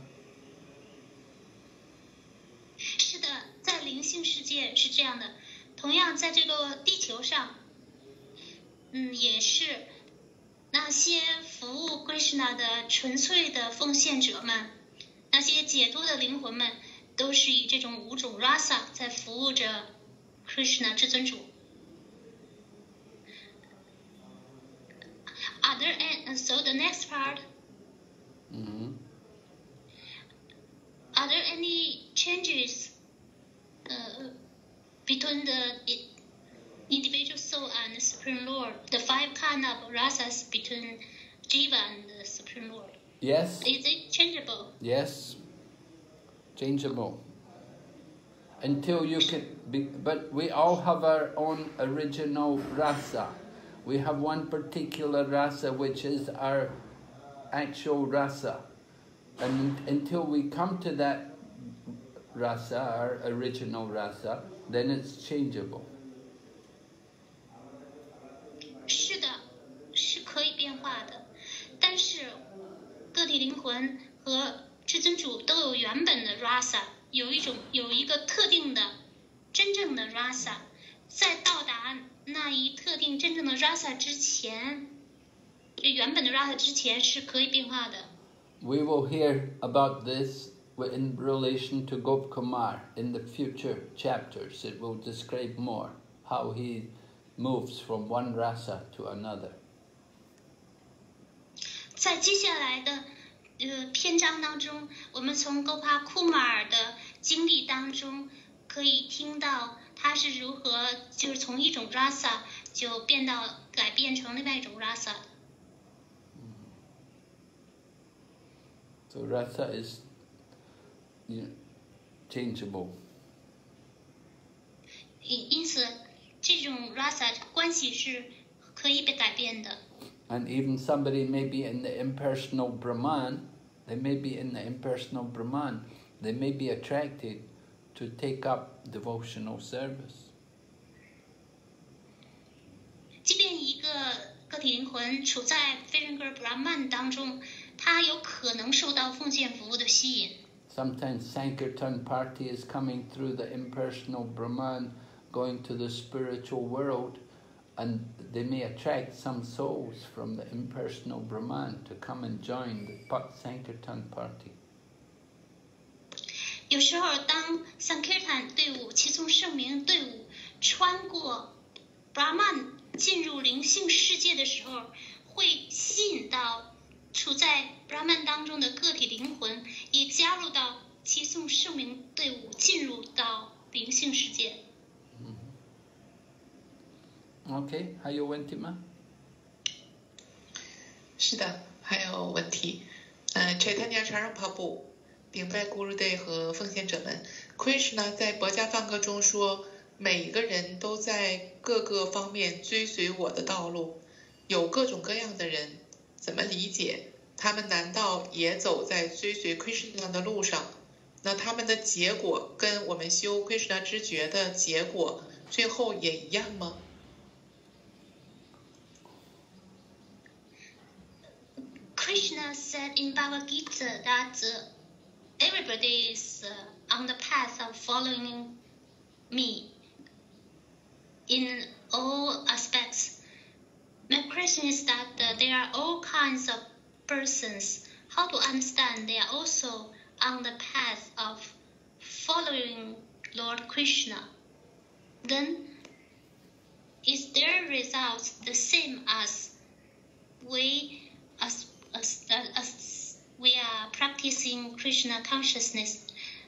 是的，在灵性世界是这样的。同样，在这个地球上，也是那些服务 Krishna 的纯粹的奉献者们，那些解脱的灵魂们，都是以这种5种 rasa 在服务着 Krishna 至尊主。So the next part. Are there any changes between the individual soul and the Supreme Lord? The 5 kind of rasas between Jiva and the Supreme Lord. Yes. Is it changeable? Yes. Changeable. Until you can be, but we all have our own original rasa. We have one particular rasa which is our actual rasa. And until we come to that rasa, our original rasa, then it's changeable. 是的，是可以变化的，但是个体灵魂和至尊主都有原本的 rasa， 有一个特定的真正的 rasa， 在到达那一特定真正的 rasa 之前，这原本的 rasa 之前是可以变化的。 We will hear about this in relation to Gopkumar in the future chapters. It will describe more how he moves from one rasa to another. 在接下来的篇章当中，我们从 Gopa Kumar 的经历当中可以听到他是如何就是从一种 rasa 就改变成另外一种 rasa 的。 So rasa is changeable. 因此，这种 rasa 关系是可以被改变的。 And even somebody may be in the impersonal Brahman, they may be attracted to take up devotional service. 即便一个个体灵魂处在非人格 Brahman 当中，他有可能受到奉献服务的吸引。 Sometimes Sankirtan party is coming through the impersonal Brahman, going to the spiritual world, and they may attract some souls from the impersonal Brahman to come and join the Sankirtan party. 有时候，当 Sankirtan 队伍、齐宗圣明队伍穿过 Brahman 进入灵性世界的时候，会吸引到处在 Brahman 当中的个体灵魂，也加入到齐宗圣明队伍，进入到灵性世界。 Okay, 还有问题吗？ 是的，还有问题。Chaitanya Charampapu，顶拜 Gurudev 和奉献者们。Krishna 在薄伽梵歌中说，每个人都在各个方面追随我的道路，有各种各样的人，怎么理解？他们难道也走在追随 Krishna 的路上？那他们的结果跟我们修 Krishna 知觉的结果最后也一样吗？ Krishna said in Bhagavad Gita that everybody is on the path of following me in all aspects. My question is that there are all kinds of persons. How to understand they are also on the path of following Lord Krishna? Then, is their results the same as we are practicing Krishna consciousness?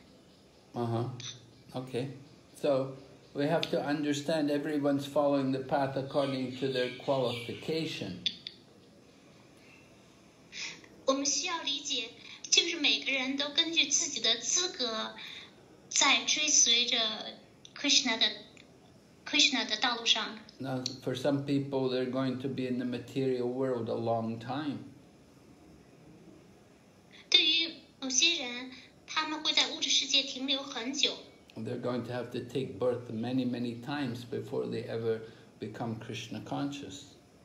Okay. So we have to understand everyone's following the path according to their qualification. 我们需要理解，就是每个人都根据自己的资格，在追随着 Krishna 的道路上。 Now, for some people, they're going to be in the material world a long time. 对于某些人，他们会在物质世界停留很久。 They're going to have to take birth many, many times before they ever become Krishna conscious.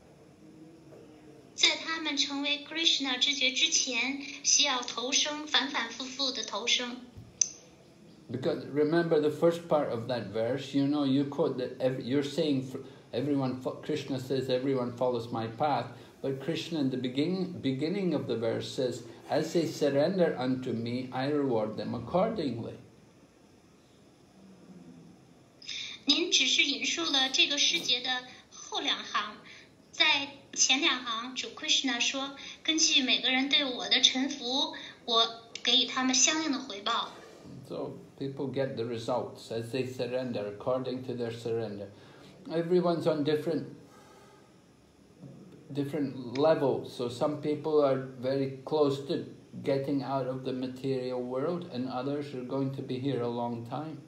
在他们成为 Krishna 知觉之前，需要投生，反反复复的投生。 Because remember the first part of that verse, you quote that you're saying Krishna says everyone follows my path, but Krishna in the beginning of the verse says, as they surrender unto me, I reward them accordingly. 您只是引述了这个世节的后两行，在前两行，主 Krishna 说，根据每个人对我的臣服，我给予他们相应的回报。 So people get the results as they surrender, according to their surrender. Everyone's on different levels. So some people are very close to getting out of the material world, and others are going to be here a long time.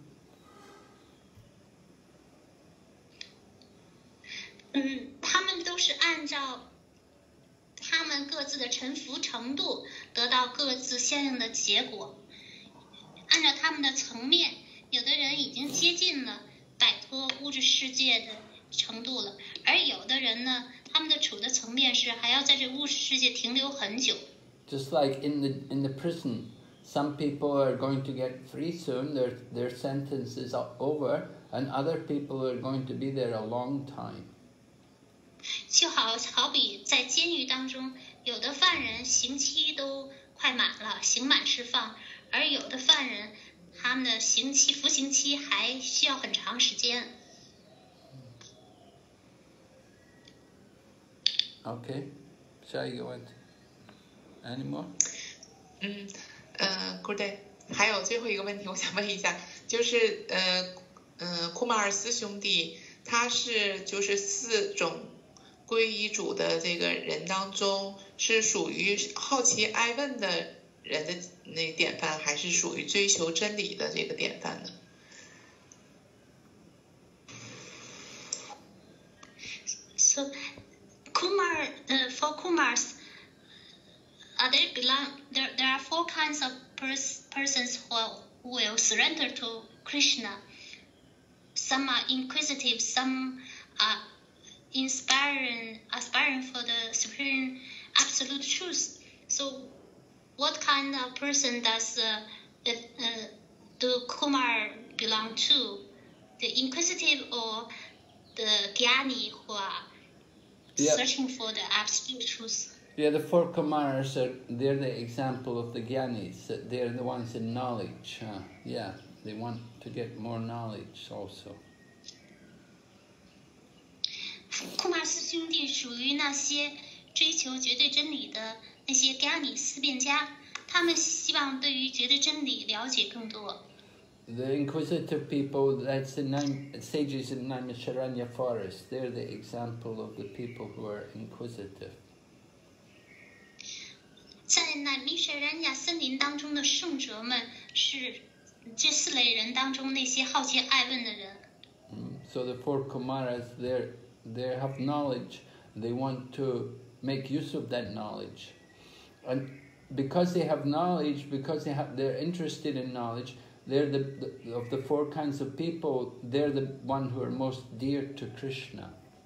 他们都是按照他们各自的臣服程度得到各自相应的结果。按照他们的层面，有的人已经接近了摆脱物质世界的程度了，而有的人呢，他们的处的层面是还要在这物质世界停留很久。 Just like in the prison, some people are going to get free soon, their sentence is over, and other people are going to be there a long time. 就好比在监狱当中，有的犯人刑期都快满了，刑满释放，而有的犯人他们的服刑期还需要很长时间。 Okay, 下一个问题 Any more? Good. 还有最后一个问题，我想问一下，就是库马尔斯兄弟，他是就是4种皈依主的这个人当中，是属于好奇爱问的人的那典范，还是属于追求真理的这个典范呢？ So Kumar, for Kumars, there are four kinds of persons who will surrender to Krishna. Some are inquisitive, some are aspiring for the supreme absolute truth. So what kind of person do Kumar belong to? The inquisitive or the Gyani who are searching for the absolute truth? Yeah, the four Kumaras, they're the example of the Gyanis. They're the ones in knowledge. Yeah, they want to get more knowledge also. 库马斯兄弟属于那些追求绝对真理的那些 Gyani 思辨家，他们希望对于绝对真理了解更多。 The inquisitive people, that's the sages in Naimisharanya forest. They're the example of the people who are inquisitive. 在乃米舍然雅森林当中的圣者们是这四类人当中那些好奇爱问的人。 So the four Kumaras, they have knowledge. They want to make use of that knowledge, and because they have knowledge, because they're interested in knowledge, they're of the four kinds of people. They're the one who are most dear to Krishna.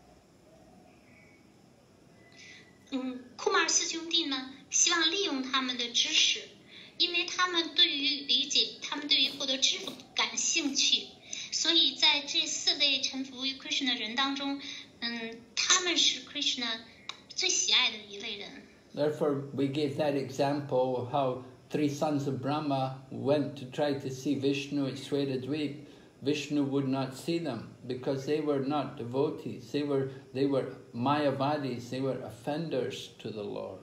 库马尔四兄弟呢，希望利用他们的知识，因为他们对于理解，他们对于获得知识感兴趣，所以在这四类臣服于 Krishna 的人当中，他们是 Krishna 最喜爱的一类人。 Therefore, we gave that example of how 3 sons of Brahma went to try to see Vishnu at Svetadvip. Vishnu would not see them because they were not devotees. They were Mayavadis. They were offenders to the Lord.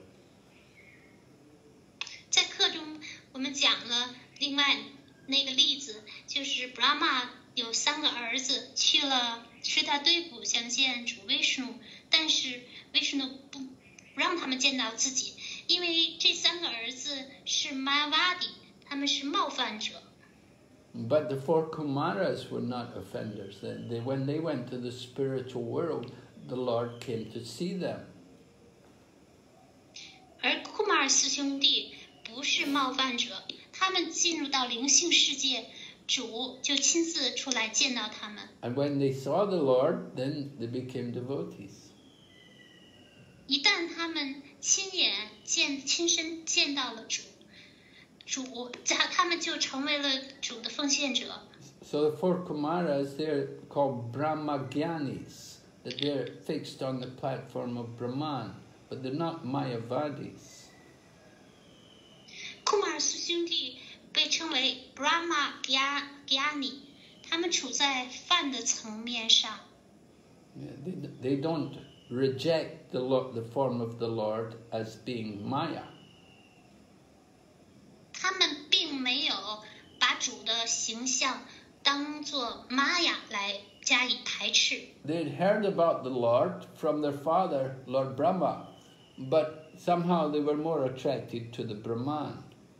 在课中，我们讲了另外那个例子，就是 Brahma 有3个儿子去了施塔堆谷想见主 Vishnu， 但是 Vishnu 不让他们见到自己，因为这3个儿子是 Mayavadi， 他们是冒犯者。 But the 4 Kumaras were not offenders. When they went to the spiritual world, the Lord came to see them. 而库马尔四兄弟不是冒犯者，他们进入到灵性世界，主就亲自出来见到他们。 And when they saw the Lord, then they became devotees. 一旦他们亲身见到了主，他们就成为了主的奉献者。 So the 4 Kumaras, they're called Brahmagyanis, that they're fixed on the platform of Brahman, but they're not Mayavadis. 库马尔斯兄弟被称为 Brahma Gyani， 他们处在梵的层面上。 Yeah, they don't reject the form of the Lord as being Maya. 他们并没有把主的形象当作玛雅来加以排斥。 They'd heard about the Lord from their father, Lord Brahma, but somehow they were more attracted to the Brahman.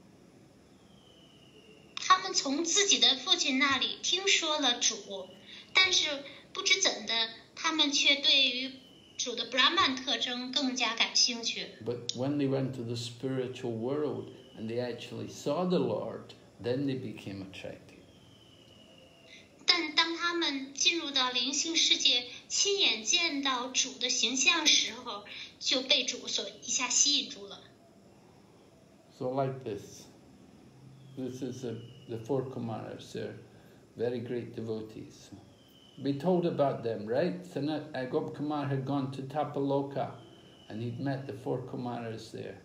他们从自己的父亲那里听说了主，但是不知怎的，他们却对于主的 Brahman 特征更加感兴趣。 But when they went to the spiritual world and they actually saw the Lord, then they became attracted. 但当他们进入到灵性世界，亲眼见到主的形象时候，就被主所一下吸引住了。 So like this is the 4 Kumaras. They're very great devotees. We told about them, right? Gop Kumar had gone to Tapaloka and he'd met the 4 Kumaras there.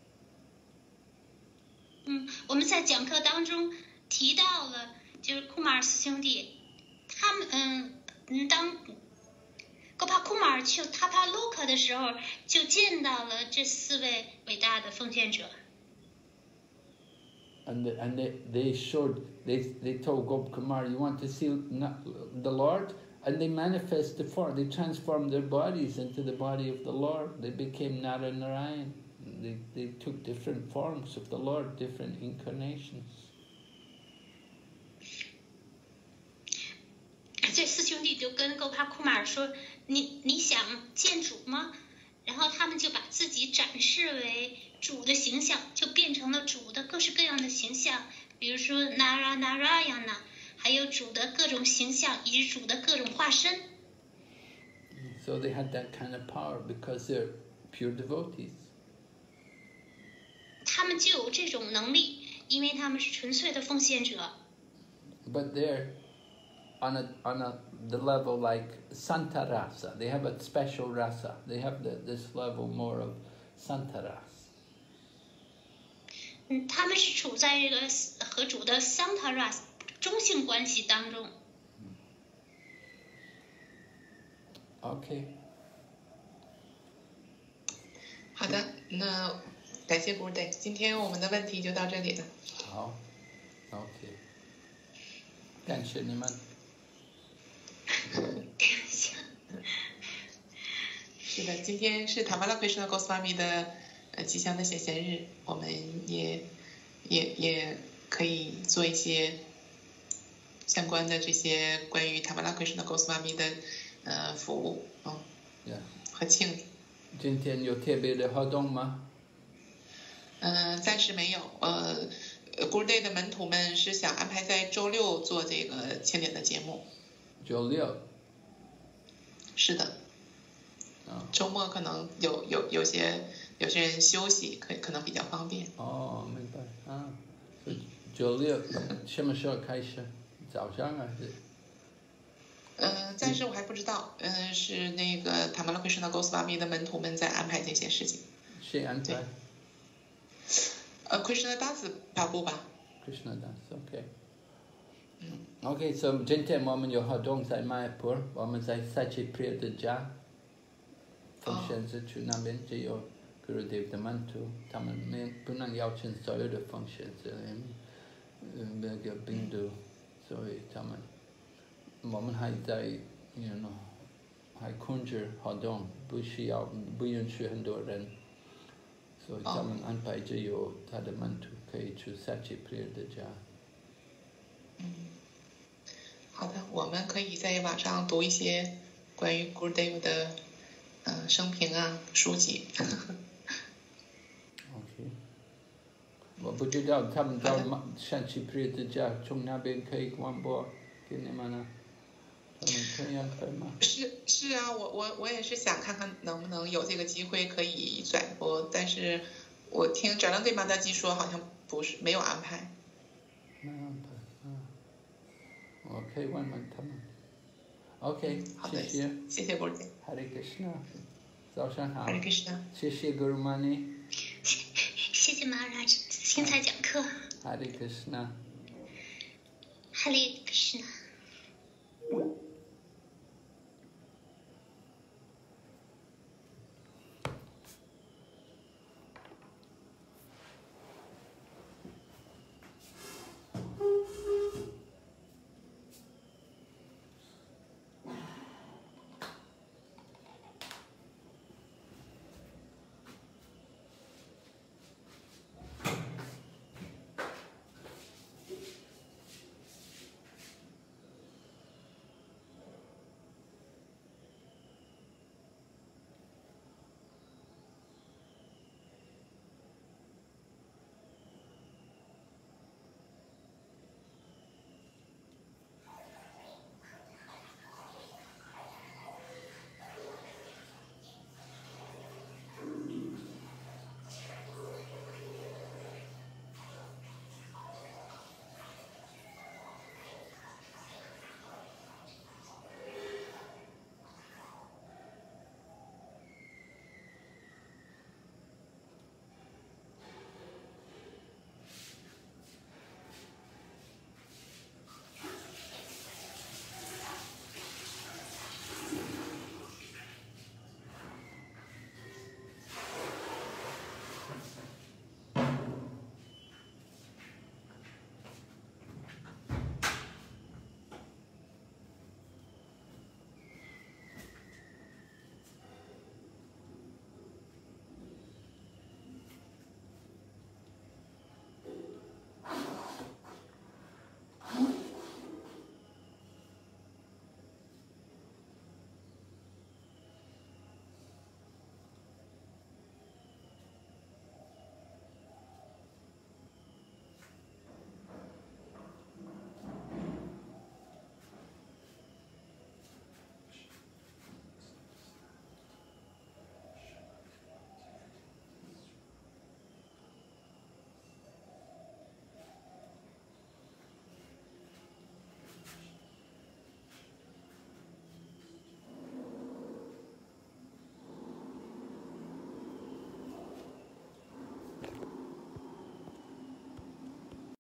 我们在讲课当中提到了，就是库马尔斯兄弟，他们当 Gopa Kumar 去 Tapaloka 的时候，就见到了这4位伟大的奉献者。 And they told Gop Kumar, you want to see the Lord? And they manifest they transformed their bodies into the body of the Lord. They became Nara Narayan. they took different forms of the Lord, different incarnations. 这四兄弟就跟够帕库马尔说：“你想见主吗？”然后他们就把自己展示为主的形象，就变成了主的各式各样的形象，比如说 Narayana， 还有主的各种形象以及主的各种化身。 So they had that kind of power because they're pure devotees. 他们就有这种能力，因为他们是纯粹的奉献者。 But they're on the level like Santa Rasa. They have a special rasa. They have this level more of Santa Rasa. 他们是处在这个和主的 Santa Rasa 中性关系当中。 Okay. 好的，那感谢 Gurudev， 今天我们的问题就到这里了。 好 ，OK。感谢你们。 是的，今天是塔玛拉奎什纳·戈斯瓦米的吉祥的显贤日，我们也可以做一些相关的这些关于塔玛拉奎什纳·戈斯瓦米的服务和庆祝。 今天有特别的活动吗？ 暂时没有。Gurudev 的门徒们是想安排在周六做这个庆典的节目。 周六。 是的。周末可能有些人休息，可能比较方便。 哦，明白啊。周六什么时候开始？早上还是？ 暂时我还不知道。是那个塔玛拉奎什纳·戈斯瓦米的门徒们在安排这些事情。 谁安排 ？Krishna Das 跑步吧。 Krishna Das，OK。OK， so 今天我们有活动在Mayapur，我们在Sachipriya的家。奉献是去那边只有 Gurudev 的门徒，他们不能邀请所有的奉献者，那个病毒，所以我们还在还控制活动，不允许很多人，所以他们安排只有他的门徒可以去 Sachipriya 的家。 好的，我们可以在网上读一些关于 Gurudev 的生平啊书籍。 OK， 我不知道他们到Sachipriya的家，从那边可以广播给你们呢？他们可以安排吗？ 是啊，我也是想看看能不能有这个机会可以转播，但是我听转让对马达基说好像没有安排。 没有安排，我可以问问他们。OK， 谢谢 Gurudev。 Hare Krishna， 早上好。 Hare Krishna。 谢谢 Gurumani。 谢谢Maharaj，精彩讲课。 Hare Krishna。 Hare Krishna。